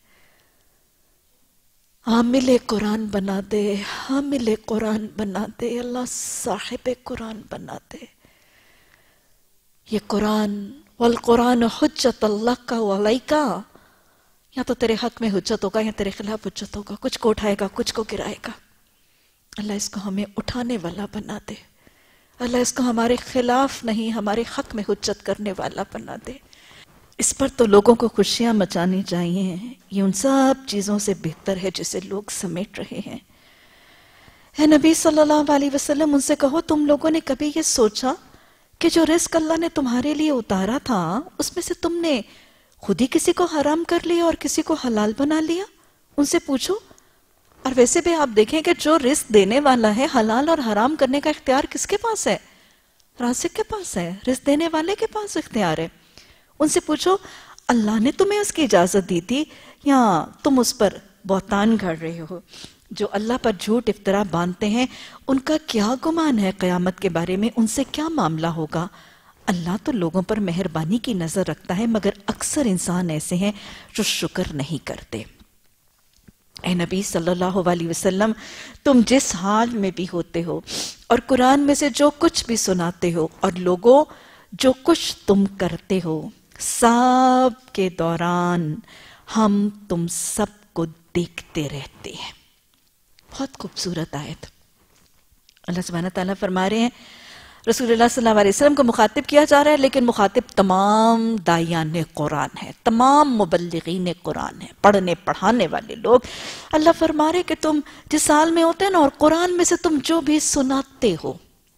حامل قرآن بنا دے، حامل قرآن بنا دے. اللہ صاحب قرآن بنا دے. یہ قرآن والقرآن حجت اللہ کا علیکا، یا تو تیرے حق میں حجت ہوگا یا تیرے خلاف حجت ہوگا. کچھ کو اٹھائے گا، کچھ کو گرائے گا. اللہ اس کو ہمیں اٹھانے والا بنا دے. اللہ اس کو ہمارے خلاف نہیں، ہمارے حق میں حجت کرنے والا بنا دے. اس پر تو لوگوں کو خوشیاں مچانی چاہیے. یہ ان سب چیزوں سے بہتر ہے جسے لوگ سمیٹ رہے ہیں. اے نبی صلی اللہ علیہ وسلم، ان سے کہو تم لوگوں نے کبھی یہ سوچا کہ جو رزق اللہ نے تمہارے لیے اتارا تھا اس میں سے تم نے خود ہی کسی کو حرام کر لیا اور کسی کو حلال بنا لیا؟ ان سے پوچھو. اور ویسے بھی آپ دیکھیں کہ جو رزق دینے والا ہے، حلال اور حرام کرنے کا اختیار کس کے پاس ہے؟ رازق کے پاس ہے، رزق دینے والے کے پاس اختیار ہے. ان سے پوچھو اللہ نے تمہیں اس کی اجازت دی تھی یا تم اس پر بہتان گھڑ رہے ہو؟ جو اللہ پر جھوٹ افطرا باندھتے ہیں ان کا کیا گمان ہے قیامت کے بارے میں؟ ان سے کیا معاملہ ہوگا؟ اللہ تو لوگوں پر مہربانی کی نظر رکھتا ہے، مگر اکثر انسان ایسے ہیں جو شکر نہیں کرتے. اے نبی صلی اللہ علیہ وسلم، تم جس حال میں بھی ہوتے ہو اور قرآن میں سے جو کچھ بھی سناتے ہو اور لوگوں جو کچھ تم کرتے ہو، سب کے دوران ہم تم سب کو دیکھتے رہتے ہیں. بہت خوبصورت آیت. اللہ سبحانہ تعالیٰ فرما رہے ہیں رسول اللہ صلی اللہ علیہ وسلم کو مخاطب کیا جا رہا ہے، لیکن مخاطب تمام داعیان قرآن ہے، تمام مبلغین قرآن ہے، پڑھنے پڑھانے والے لوگ. اللہ فرما رہے کہ تم جس حال میں ہوتے ہیں نا، اور قرآن میں سے تم جو بھی سناتے ہو،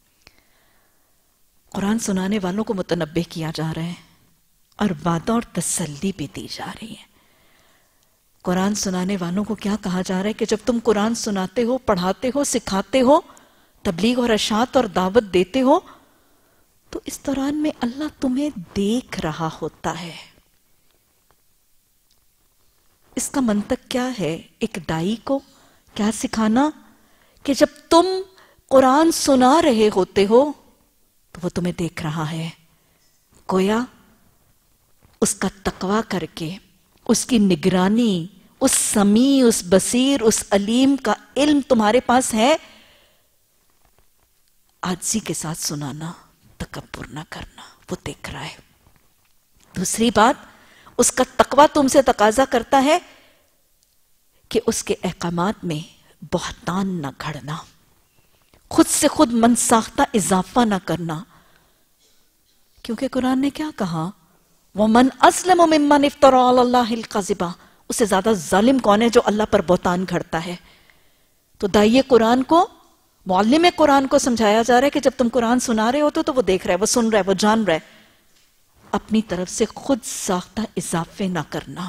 قرآن سنانے والوں کو متنبہ کیا جا رہا ہے اور وعدہ اور تسلی بھی دی جا رہی ہے. قرآن سنانے والوں کو کیا کہا جا رہا ہے کہ جب تم قرآن سناتے ہو، پڑھاتے ہو، سکھاتے ہو، تبلیغ اور ارشاد اور دعوت دیتے ہو، تو اس دوران میں اللہ تمہیں دیکھ رہا ہوتا ہے. اس کا منطق کیا ہے؟ ایک دائی کو کیا سکھانا کہ جب تم قرآن سنا رہے ہوتے ہو تو وہ تمہیں دیکھ رہا ہے. گویا اس کا تقوی کر کے، اس کی نگرانی، اس سمیع، اس بصیر، اس علیم کا علم تمہارے پاس ہے. عاجزی کے ساتھ سنانا، تکبر نہ کرنا، وہ دیکھ رہا ہے. دوسری بات، اس کا تقوی تم سے تقاضا کرتا ہے کہ اس کے احکامات میں بہتان نہ گھڑنا، خود سے خود منساختہ اضافہ نہ کرنا. کیونکہ قرآن نے کیا کہا؟ وَمَنْ أَسْلَمُ مِمَّنِ افْتَرَى عَلَى اللَّهِ الْكَذِبَ. اس سے زیادہ ظالم کون ہے جو اللہ پر بہتان گھڑتا ہے؟ تو داعیے قرآن کو، معلم قرآن کو سمجھایا جا رہا ہے کہ جب تم قرآن سنا رہے ہوتے تو وہ دیکھ رہا ہے، وہ سن رہا ہے، وہ جان رہا ہے. اپنی طرف سے خود ساختہ اضافے نہ کرنا،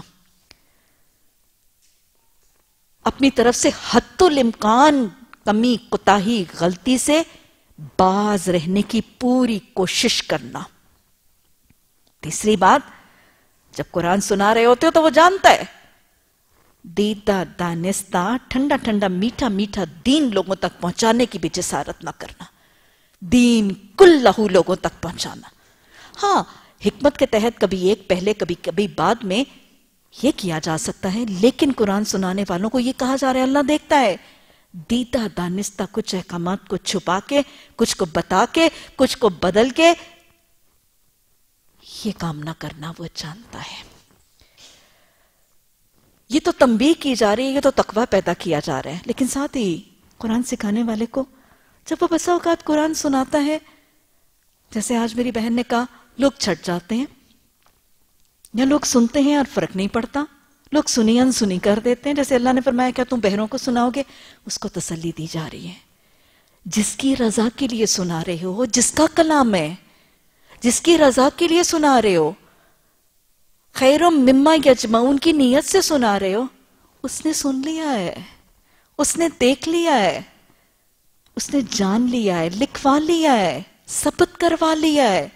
اپنی طرف سے حتی الامکان کمی، کوتاہی، غلطی سے باز رہنے کی پوری کوشش کرنا. تیسری بات، جب قرآن سنا رہے ہوتے ہو تو وہ جانتا ہے. دیدہ دانستہ، ٹھنڈا ٹھنڈا، میٹھا میٹھا دین لوگوں تک پہنچانے کی بھی جسارت نہ کرنا. دین کلہ لوگوں تک پہنچانا. ہاں، حکمت کے تحت کبھی ایک پہلے، کبھی بعد میں یہ کیا جا سکتا ہے، لیکن قرآن سنانے والوں کو یہ کہا جا رہا ہے اللہ دیکھتا ہے. دیدہ دانستہ کچھ احکامات کو چھپا کے، کچھ کو بتا کے، کچھ کو بدل کے یہ کام نہ کرنا، وہ جانتا ہے. یہ تو تنبیہ کی جا رہی ہے، یہ تو تقوی پیدا کیا جا رہا ہے. لیکن ساتھ ہی قرآن سکھانے والے کو جب وہ بسا اوقات قرآن سناتا ہے، جیسے آج میری بہن نے کہا، لوگ چھٹ جاتے ہیں یا لوگ سنتے ہیں اور فرق نہیں پڑتا، لوگ سنی انسنی کر دیتے ہیں. جیسے اللہ نے فرمایا کیا تم بہروں کو سناؤ گے؟ اس کو تسلی دی جا رہی ہے. جس کی رضا کے لیے سنا رہے ہو، جس کا کلام ہے، جس کی رضا کے لیے سنا رہے ہو، خیر مما یجمعون کی نیت سے سنا رہے ہو، اس نے سن لیا ہے، اس نے دیکھ لیا ہے، اس نے جان لیا ہے، لکھوا لیا ہے، ثبت کروا لیا ہے.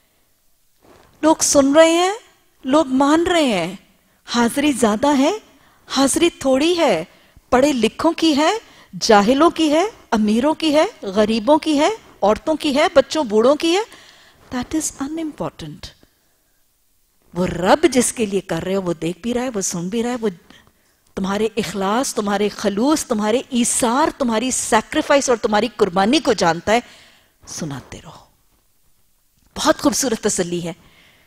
لوگ سن رہے ہیں، لوگ مان رہے ہیں. حاضری زیادہ ہے، حاضری تھوڑی ہے، پڑھے لکھوں کی ہے، جاہلوں کی ہے، امیروں کی ہے، غریبوں کی ہے، عورتوں کی ہے، بچوں بوڑھوں کی ہے. That is unimportant. وہ رب جس کے لیے کر رہے ہو وہ دیکھ بھی رہا ہے، وہ سن بھی رہا ہے، وہ تمہارے اخلاص، تمہارے خلوص، تمہارے ایثار، تمہاری سیکریفائس اور تمہاری قربانی کو جانتا ہے. سناتے رہو. بہت خوبصورت تسلی ہے.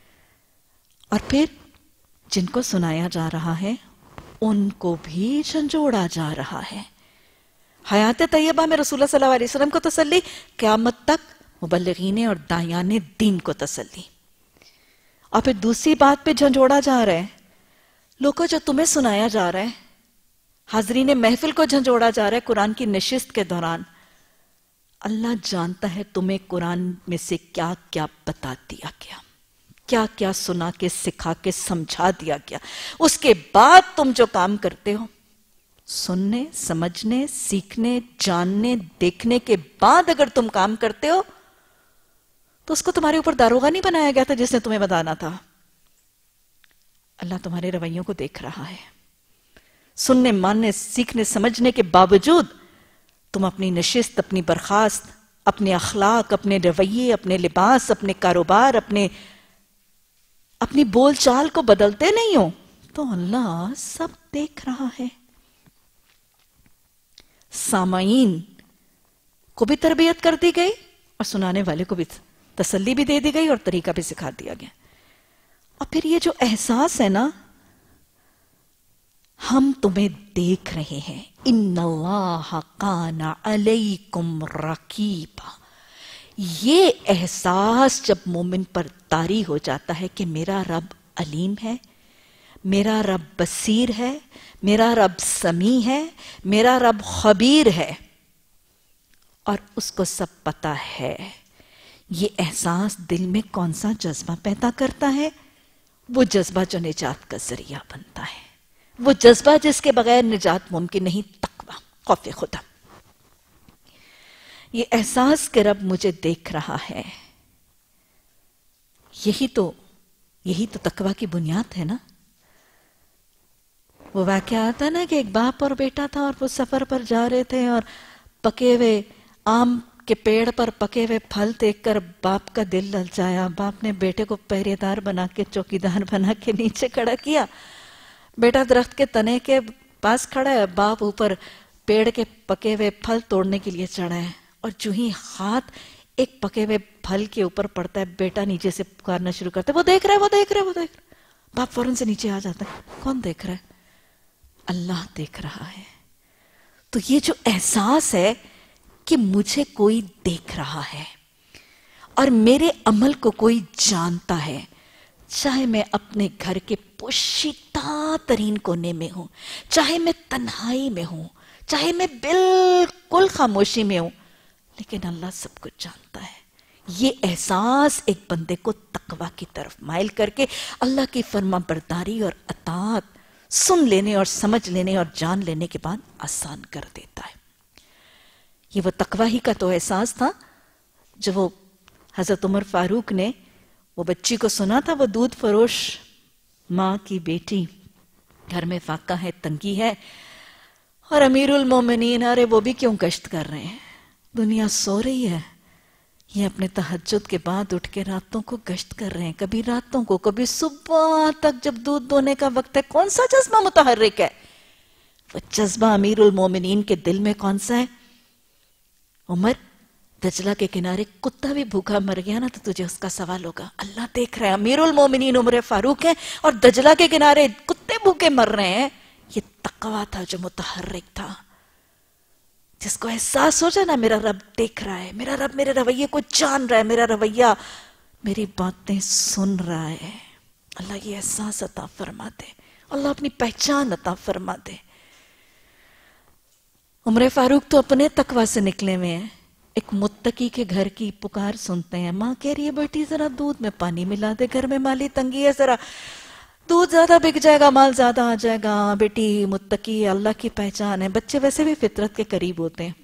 اور پھر جن کو سنایا جا رہا ہے ان کو بھی جھنجھوڑا جا رہا ہے. حیات طیبہ میں رسول اللہ صلی اللہ علیہ وسلم کو تسلی، قیامت تک مبلغین اور داعیان دین کو تسلی. اور پھر دوسری بات پہ جھنجھوڑا جا رہا ہے. لوگوں جو تمہیں سنایا جا رہا ہے، حاضرین محفل کو جھنجھوڑا جا رہا ہے قرآن کی نشست کے دوران. اللہ جانتا ہے تمہیں قرآن میں سے کیا کیا بتا دیا گیا، کیا کیا سنا کے سکھا کے سمجھا دیا گیا. اس کے بعد تم جو کام کرتے ہو، سننے، سمجھنے، سیکھنے، جاننے، دیکھنے کے بعد اگر تم کام کرتے ہو تو اس کو تمہارے اوپر داروغہ نہیں بنایا گیا تھا جس نے تمہیں بتانا تھا. اللہ تمہارے رویوں کو دیکھ رہا ہے. سننے، ماننے، سیکھنے، سمجھنے کے باوجود تم اپنی نشست، اپنی برخاست، اپنے اخلاق، اپنے رویے، اپنے لباس، اپنے کاروبار، اپنی بول چال کو بدلتے نہیں ہو تو اللہ سب دیکھ رہا ہے. سامعین کو بھی تربیت کر دی گئی اور سنانے والے کو بھی تسلی بھی دے دی گئی اور طریقہ بھی سکھا دیا گیا. اور پھر یہ جو احساس ہے نا، ہم تمہیں دیکھ رہے ہیں. ان اللہ کان علیکم رقیبا. یہ احساس جب مومن پر طاری ہو جاتا ہے کہ میرا رب علیم ہے، میرا رب بصیر ہے، میرا رب سمیع ہے، میرا رب خبیر ہے، اور اس کو سب پتا ہے، یہ احساس دل میں کون سا جذبہ پیدا کرتا ہے؟ وہ جذبہ جو نجات کا ذریعہ بنتا ہے، وہ جذبہ جس کے بغیر نجات ممکن نہیں، تقویٰ، خوف خدا. یہ احساس کہ رب مجھے دیکھ رہا ہے، یہی تو تقویٰ کی بنیاد ہے نا. وہ واقعہ آتا نا کہ ایک باپ اور بیٹا تھا، اور وہ سفر پر جا رہے تھے، اور پکے ہوئے آم کے پیڑ پر پکے ہوئے پھل دیکھ کر باپ کا دل للچایا. باپ نے بیٹے کو پہرے دار بنا کے، چوکیدار بنا کے نیچے کھڑا کیا. بیٹا درخت کے تنے کے پاس کھڑا ہے، باپ اوپر پیڑ کے پکے ہوئے پھل توڑنے کے لیے چڑھا ہے، اور جو ہی ہاتھ ایک پکے ہوئے پھل کے اوپر پڑتا ہے، بیٹا نیچے سے پکارنا شروع کرتا ہے، وہ دیکھ رہا ہے، وہ دیکھ رہا ہے، وہ دیکھ رہا ہے. باپ فوراً سے نیچے آ جاتا ہے. کون دیکھ رہا ہے؟ اللہ دیکھ رہا ہے. تو یہ جو احساس ہے کہ مجھے کوئی دیکھ رہا ہے اور میرے عمل کو کوئی جانتا ہے، چاہے میں اپنے گھر کے پوشیدہ ترین کونے میں ہوں، چاہے میں تنہائی میں ہوں، چاہے میں بالکل خاموشی میں ہوں، لیکن اللہ سب کچھ جانتا ہے. یہ احساس ایک بندے کو تقویٰ کی طرف مائل کر کے اللہ کی فرما برداری اور اطاعت سن لینے اور سمجھ لینے اور جان لینے کے بعد آسان کر دیتا ہے. یہ وہ تقویٰ ہی کا تو احساس تھا جو وہ حضرت عمر فاروق نے وہ بچی کو سنا تھا، وہ دودھ فروش ماں کی بیٹی، گھر میں فاقہ ہے، تنگی ہے، اور امیر المومنین ارے وہ بھی کیوں گشت کر رہے ہیں، دنیا سو رہی ہے، یہ اپنے تہجد کے بعد اٹھ کے راتوں کو گشت کر رہے ہیں، کبھی راتوں کو، کبھی صبح تک جب دودھ دونے کا وقت ہے. کون سا جذبہ متحرک ہے؟ وہ جذبہ امیر المومنین کے دل میں کون سا ہے؟ عمر، دجلہ کے کنارے کتا بھی بھوکا مر گیا نا تو تجھے اس کا سوال ہوگا. اللہ دیکھ رہے ہیں، امیر المومنین عمر فاروق ہیں اور دجلہ کے کنارے کتے بھوکے مر رہے ہیں. یہ تقویٰ تھا جو متحرک تھا، جس کو احساس ہو جائے نا میرا رب دیکھ رہا ہے، میرا رب میرے رویے کو جان رہا ہے، میرا رویہ میری باتیں سن رہا ہے. اللہ یہ احساس عطا فرما دے، اللہ اپنی پہچان عطا فرما دے. عمر فاروق تو اپنے تقویٰ سے نکلے ہوئے ہیں. ایک متقی کے گھر کی پکار سنتے ہیں، ماں کہہ رہی ہے بیٹی ذرا دودھ میں پانی ملا دے، گھر میں مالی تنگی ہے، ذرا دودھ زیادہ بک جائے گا، مال زیادہ آ جائے گا. بیٹی متقی، اللہ کی پہچان ہے. بچے ویسے بھی فطرت کے قریب ہوتے ہیں.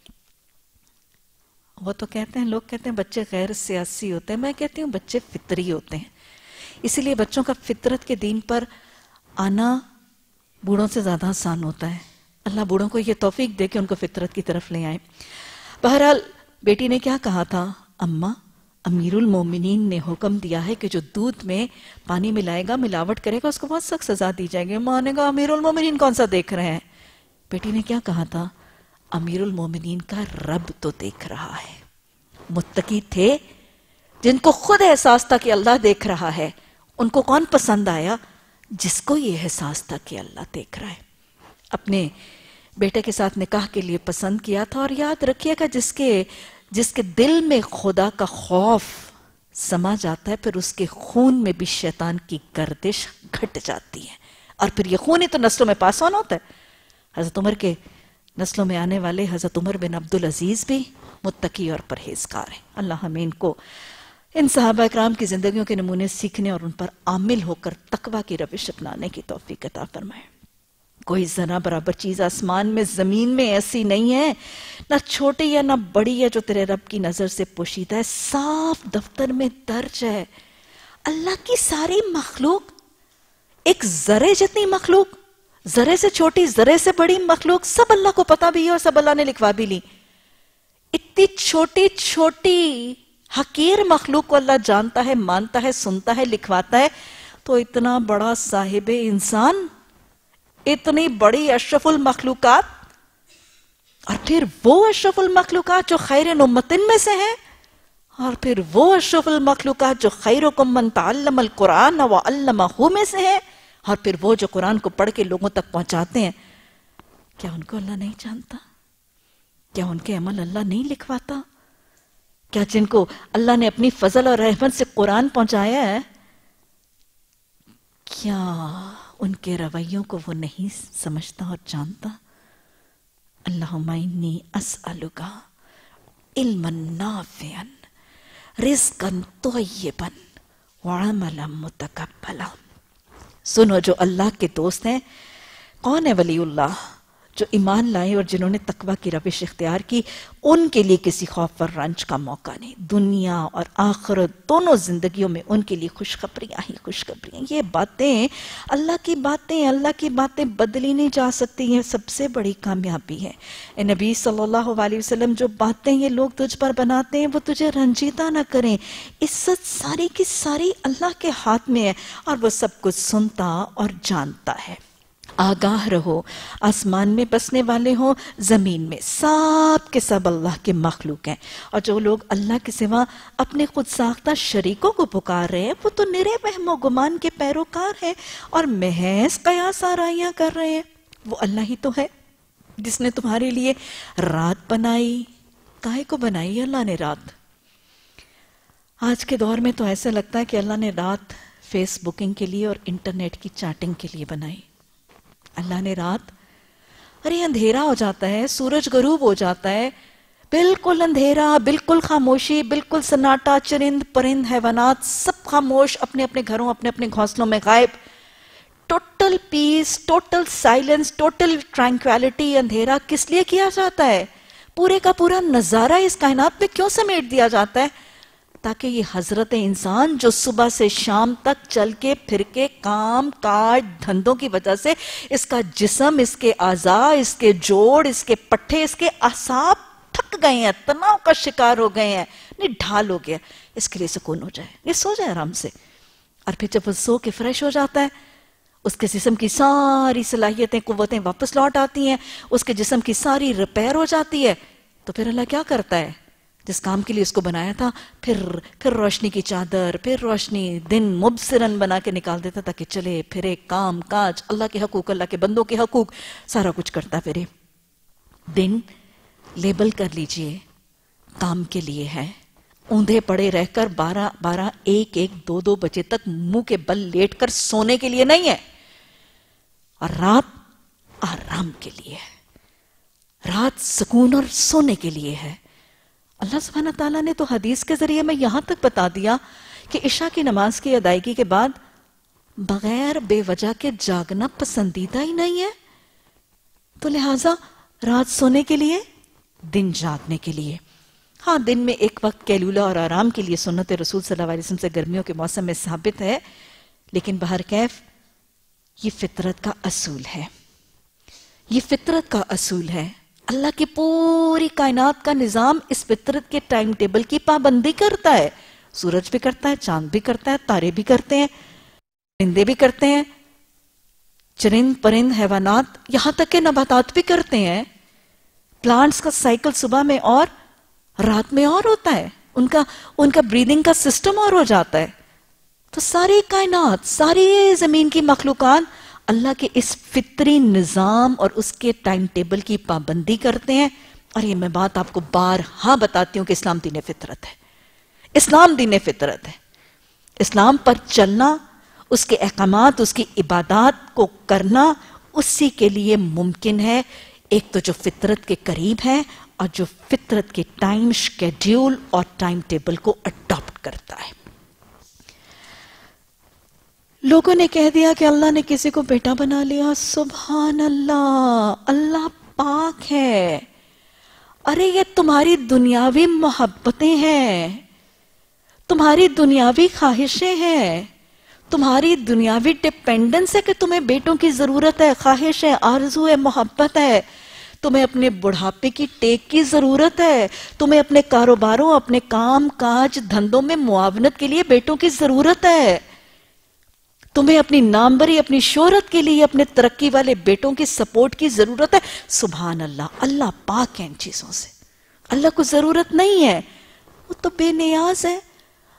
وہ تو کہتے ہیں، لوگ کہتے ہیں بچے غیر سیاسی ہوتے ہیں، میں کہتی ہوں بچے فطری ہوتے ہیں. اسی لیے بچوں کا فطرت کے دین پر آنا بوڑھوں سے زیادہ آسان ہوتا ہے. اللہ بوڑھوں کو یہ توفیق دے کہ ان کو فطرت کی طرف لے آئیں. بہرحال بیٹی نے کیا کہا تھا؟ اماں، امیر المومنین نے حکم دیا ہے کہ جو دودھ میں پانی ملائے گا، ملاوٹ کرے گا، اس کو بہت سخت سزا دی جائے گی. ماں نے کہا امیر المومنین کون سا دیکھ رہے ہیں؟ بیٹی نے کیا کہا تھا؟ امیر المومنین کا رب تو دیکھ رہا ہے. متقی تھے جن کو خود احساس تھا کہ اللہ دیکھ رہا ہے. ان کو کون پسند آیا؟ جس کو یہ احساس تھا کہ اللہ دیکھ رہا ہے. اپنے بیٹے کے ساتھ نکاح کے لیے پسند کیا تھا. اور یاد رکھیے گا جس کے دل میں خدا کا خوف سما جاتا ہے، پھر اس کے خون میں بھی شیطان کی گردش گھٹ جاتی ہے، اور پھر یہ خون ہی تو نسلوں میں پاس آن ہوتا ہے. حضرت عمر کے نسلوں میں آنے والے حضرت عمر بن عبدالعزیز بھی متقی اور پرہیزگار ہیں. اللہ ہمیں ان کو، ان صحابہ اکرام کی زندگیوں کے نمونے سیکھنے اور ان پر عامل ہو کر تقویٰ کی روش اپنانے کی توفیق عطا فرمائے. کوئی ذرا برابر چیز آسمان میں زمین میں ایسی نہیں ہے، نہ چھوٹی یا نہ بڑی ہے جو تیرے رب کی نظر سے پوشیدہ ہے. صاف دفتر میں درج ہے. اللہ کی ساری مخلوق، ایک ذرے جتنی مخلوق، ذرے سے چھوٹی، ذرے سے بڑی مخلوق، سب اللہ کو پتا بھی ہے اور سب اللہ نے لکھوا بھی لی. اتنی چھوٹی چھوٹی حقیر مخلوق کو اللہ جانتا ہے، مانتا ہے، سنتا ہے، لکھواتا ہے. تو اتنا بڑا صاحب انسان، اتنی بڑی اشرف المخلوقات، اور پھر وہ اشرف المخلوقات جو خیر امتن میں سے ہیں، اور پھر وہ اشرف المخلوقات جو خیرکم من تعلم القرآن وعلمہ میں سے ہیں، اور پھر وہ جو قرآن کو پڑھ کے لوگوں تک پہنچاتے ہیں، کیا ان کو اللہ نہیں جانتا؟ کیا ان کے عمل اللہ نہیں لکھواتا؟ کیا جن کو اللہ نے اپنی فضل اور رحمت سے قرآن پہنچایا ہے، کیا ان کے رویوں کو وہ نہیں سمجھتا اور جانتا؟ اللہم انی اسألک علما نافعا رزقا طیبا وعملا متقبلا۔ سنو، جو اللہ کے دوست ہیں، کون ہے ولی اللہ؟ جو ایمان لائے اور جنہوں نے تقوی کی روش اختیار کی، ان کے لیے کسی خوف اور رنج کا موقع نہیں۔ دنیا اور آخرت دونوں زندگیوں میں ان کے لیے خوشخبریاں ہی خوشخبریاں۔ یہ باتیں اللہ کی باتیں بدلی نہیں جا سکتی، یہ سب سے بڑی کامیابی ہے۔ اے نبی صلی اللہ علیہ وسلم، جو باتیں یہ لوگ تجھ پر بناتے ہیں وہ تجھے رنجیدہ نہ کریں۔ عزت ساری کی ساری اللہ کے ہاتھ میں ہے اور وہ سب کچھ سنتا اور جانتا ہے۔ آگاہ رہو، آسمان میں بسنے والے ہوں، زمین میں، سب کے سب اللہ کے مخلوق ہیں۔ اور جو لوگ اللہ کے سوا اپنے خود ساختہ شریکوں کو پکار رہے ہیں، وہ تو نرے وہم و گمان کے پیروکار ہیں اور محض قیاس آرائیاں کر رہے ہیں۔ وہ اللہ ہی تو ہے جس نے تمہارے لیے رات بنائی۔ کاہے کو بنائی اللہ نے رات؟ آج کے دور میں تو ایسا لگتا ہے کہ اللہ نے رات فیس بکنگ کے لیے اور انٹرنیٹ کی چیٹنگ کے لیے بنائی۔ اللہ نے رات، ارے اندھیرا ہو جاتا ہے، سورج غروب ہو جاتا ہے، بالکل اندھیرا، بالکل خاموشی، بالکل سناٹا، چرند پرند حیوانات سب خاموش، اپنے اپنے گھروں، اپنے اپنے گھونسلوں میں غائب، total peace, total silence, total tranquillity. اندھیرا کس لیے کیا جاتا ہے؟ پورے کا پورا نظارہ اس کائنات میں کیوں سمیٹ دیا جاتا ہے؟ تاکہ یہ حضرت انسان جو صبح سے شام تک چل کے پھر کے کام کاج دھندوں کی وجہ سے اس کا جسم، اس کے اعضاء، اس کے جوڑ، اس کے پٹھے، اس کے اعصاب تھک گئے ہیں، تناؤ کا شکار ہو گئے ہیں، نہیں ڈھال ہو گیا، اس کے لیے سکون ہو جائے، یہ سو جائے آرام سے۔ اور پھر جب وہ سو کے فریش ہو جاتا ہے، اس کے جسم کی ساری صلاحیتیں، قوتیں واپس لوٹ آتی ہیں، اس کے جسم کی ساری ریپیئر ہو جاتی ہے، تو پھر اللہ کیا کرتا ہے؟ جس کام کے لیے اس کو بنایا تھا، پھر روشنی کی چادر، پھر روشنی دن مبصرن بنا کے نکال دیتا تاکہ چلے پھرے، کام کاج، اللہ کے حقوق، اللہ کے بندوں کے حقوق، سارا کچھ کرتا پھرے۔ دن لیبل کر لیجئے، کام کے لیے ہے، اوندھے پڑے رہ کر 12 1 2 بجے تک منہ کے بل لیٹ کر سونے کے لیے نہیں ہے، اور رات آرام کے لیے ہے، رات سکون اور سونے کے لیے ہے۔ اللہ سبحانہ تعالیٰ نے تو حدیث کے ذریعے میں یہاں تک بتا دیا کہ عشاء کی نماز کی ادائیگی کے بعد بغیر بے وجہ کے جاگنا پسندیدہ ہی نہیں ہے، تو لہٰذا رات سونے کے لیے، دن جاگنے کے لیے۔ ہاں، دن میں ایک وقت کیلولہ اور آرام کے لیے سنت رسول صلی اللہ علیہ وسلم سے گرمیوں کے موسم میں ثابت ہے، لیکن بہرکیف یہ فطرت کا اصول ہے، یہ فطرت کا اصول ہے۔ اللہ کی پوری کائنات کا نظام اس فطرت کے ٹائم ٹیبل کی پابندی کرتا ہے۔ سورج بھی کرتا ہے، چاند بھی کرتا ہے، تارے بھی کرتے ہیں، پرندے بھی کرتے ہیں، چرند پرند حیوانات، یہاں تک کہ نباتات بھی کرتے ہیں۔ پلانٹس کا سائیکل صبح میں اور رات میں اور ہوتا ہے، ان کا بریدنگ کا سسٹم اور ہو جاتا ہے۔ تو ساری کائنات، ساری زمین کی مخلوقات اللہ کے اس فطری نظام اور اس کے ٹائم ٹیبل کی پابندی کرتے ہیں۔ اور یہ میں بات آپ کو بارہا بتاتی ہوں کہ اسلام دین فطرت ہے، اسلام دین فطرت ہے۔ اسلام پر چلنا، اس کے احکامات، اس کی عبادات کو کرنا اسی کے لیے ممکن ہے، ایک تو جو فطرت کے قریب ہے اور جو فطرت کے ٹائم شیڈیول اور ٹائم ٹیبل کو اڈاپٹ کرتا ہے۔ لوگوں نے کہہ دیا کہ اللہ نے کسی کو بیٹا بنا لیا، سبحان اللہ، اللہ پاک ہے۔ ارے یہ تمہاری دنیاوی محبتیں ہیں، تمہاری دنیاوی خواہشیں ہیں، تمہاری دنیاوی ڈیپینڈنس ہے کہ تمہیں بیٹوں کی ضرورت ہے، خواہش ہے، آرزو ہے، محبت ہے، تمہیں اپنے بڑھاپے کی ٹیک کی ضرورت ہے، تمہیں اپنے کاروباروں، اپنے کام کاج دھندوں میں معاونت کے لیے بیٹوں کی ضرورت ہے، تمہیں اپنی ناموری، اپنی شہرت کے لیے اپنے ترقی والے بیٹوں کی سپورٹ کی ضرورت ہے۔ سبحان اللہ، اللہ پاک ہے ان چیزوں سے، اللہ کو ضرورت نہیں ہے، وہ تو بے نیاز ہے۔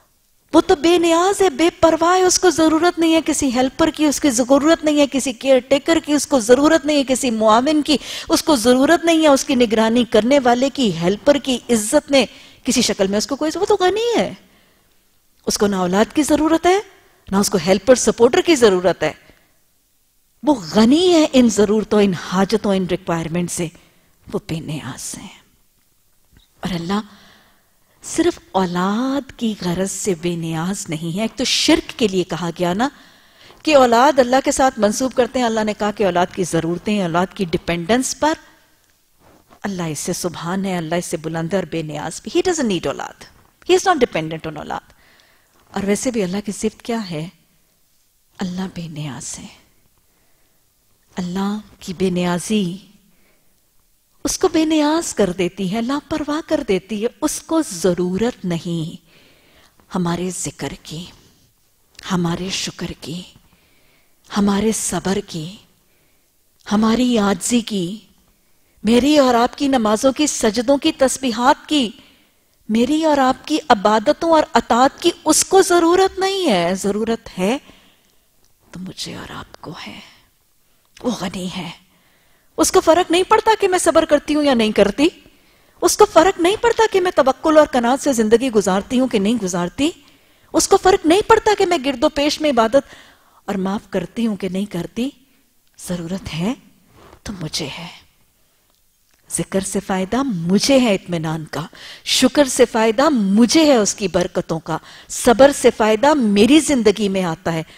وہ تو بے نیاز ہے، بے پرواہ ہے، اس کو ضرورت نہیں ہے کسی ہیلپر کی، اس کی ضرورت نہیں ہے کسی کیئر ٹیکر کی، اس کو ضرورت نہیں ہے کسی معاون کی، اس کو ضرورت نہیں ہے اس کی نگرانی کرنے والے کی، ہیلپر کی، عزت نے کسی شکل میں اس کو کوئی، وہ تو غنی ہے، اس کو نہ اولاد کی ضرورت ہے نہ اس کو ہیلپر سپورٹر کی ضرورت ہے، وہ غنی ہے ان ضرورتوں، ان حاجتوں، ان ریکوائرمنٹ سے، وہ بے نیاز ہیں۔ اور اللہ صرف اولاد کی غرض سے بے نیاز نہیں ہے۔ ایک تو شرک کے لیے کہا گیا نا کہ اولاد اللہ کے ساتھ منسوب کرتے ہیں، اللہ نے کہا کہ اولاد کی ضرورتیں، اولاد کی ڈیپینڈنس پر اللہ اس سے سبحان ہے، اللہ اس سے بلند ہے اور بے نیاز بھی۔ He doesn't need اولاد، He is not dependent on اولاد۔ اور ویسے بھی اللہ کی صفت کیا ہے؟ اللہ بے نیاز ہے۔ اللہ کی بے نیازی اس کو بے نیاز کر دیتی ہے، لاپرواہ کر دیتی ہے، اس کو ضرورت نہیں ہمارے ذکر کی، ہمارے شکر کی، ہمارے صبر کی، ہماری عاجزی کی، میری اور آپ کی نمازوں کی، سجدوں کی، تسبیحات کی، میری اور آپ کی عبادتوں اور اطاعت کی اس کو ضرورت نہیں ہے۔ ضرورت ہے تو مجھے اور آپ کو ہے۔ وہ غنی ہے، اس کو فرق نہیں پڑتا کہ میں صبر کرتی ہوں یا نہیں کرتی، اس کو فرق نہیں پڑتا کہ میں توکل اور قناعت سے زندگی گزارتی ہوں کہ نہیں گزارتی، اس کو فرق نہیں پڑتا کہ میں گرد و پیش میں عبادت اور معاف کرتی ہوں کہ نہیں کرتی۔ ضرورت ہے تو مجھے ہے۔ ذکر سے فائدہ مجھے ہے اطمینان کا، شکر سے فائدہ مجھے ہے اس کی برکتوں کا، صبر سے فائدہ میری زندگی میں آتا ہے،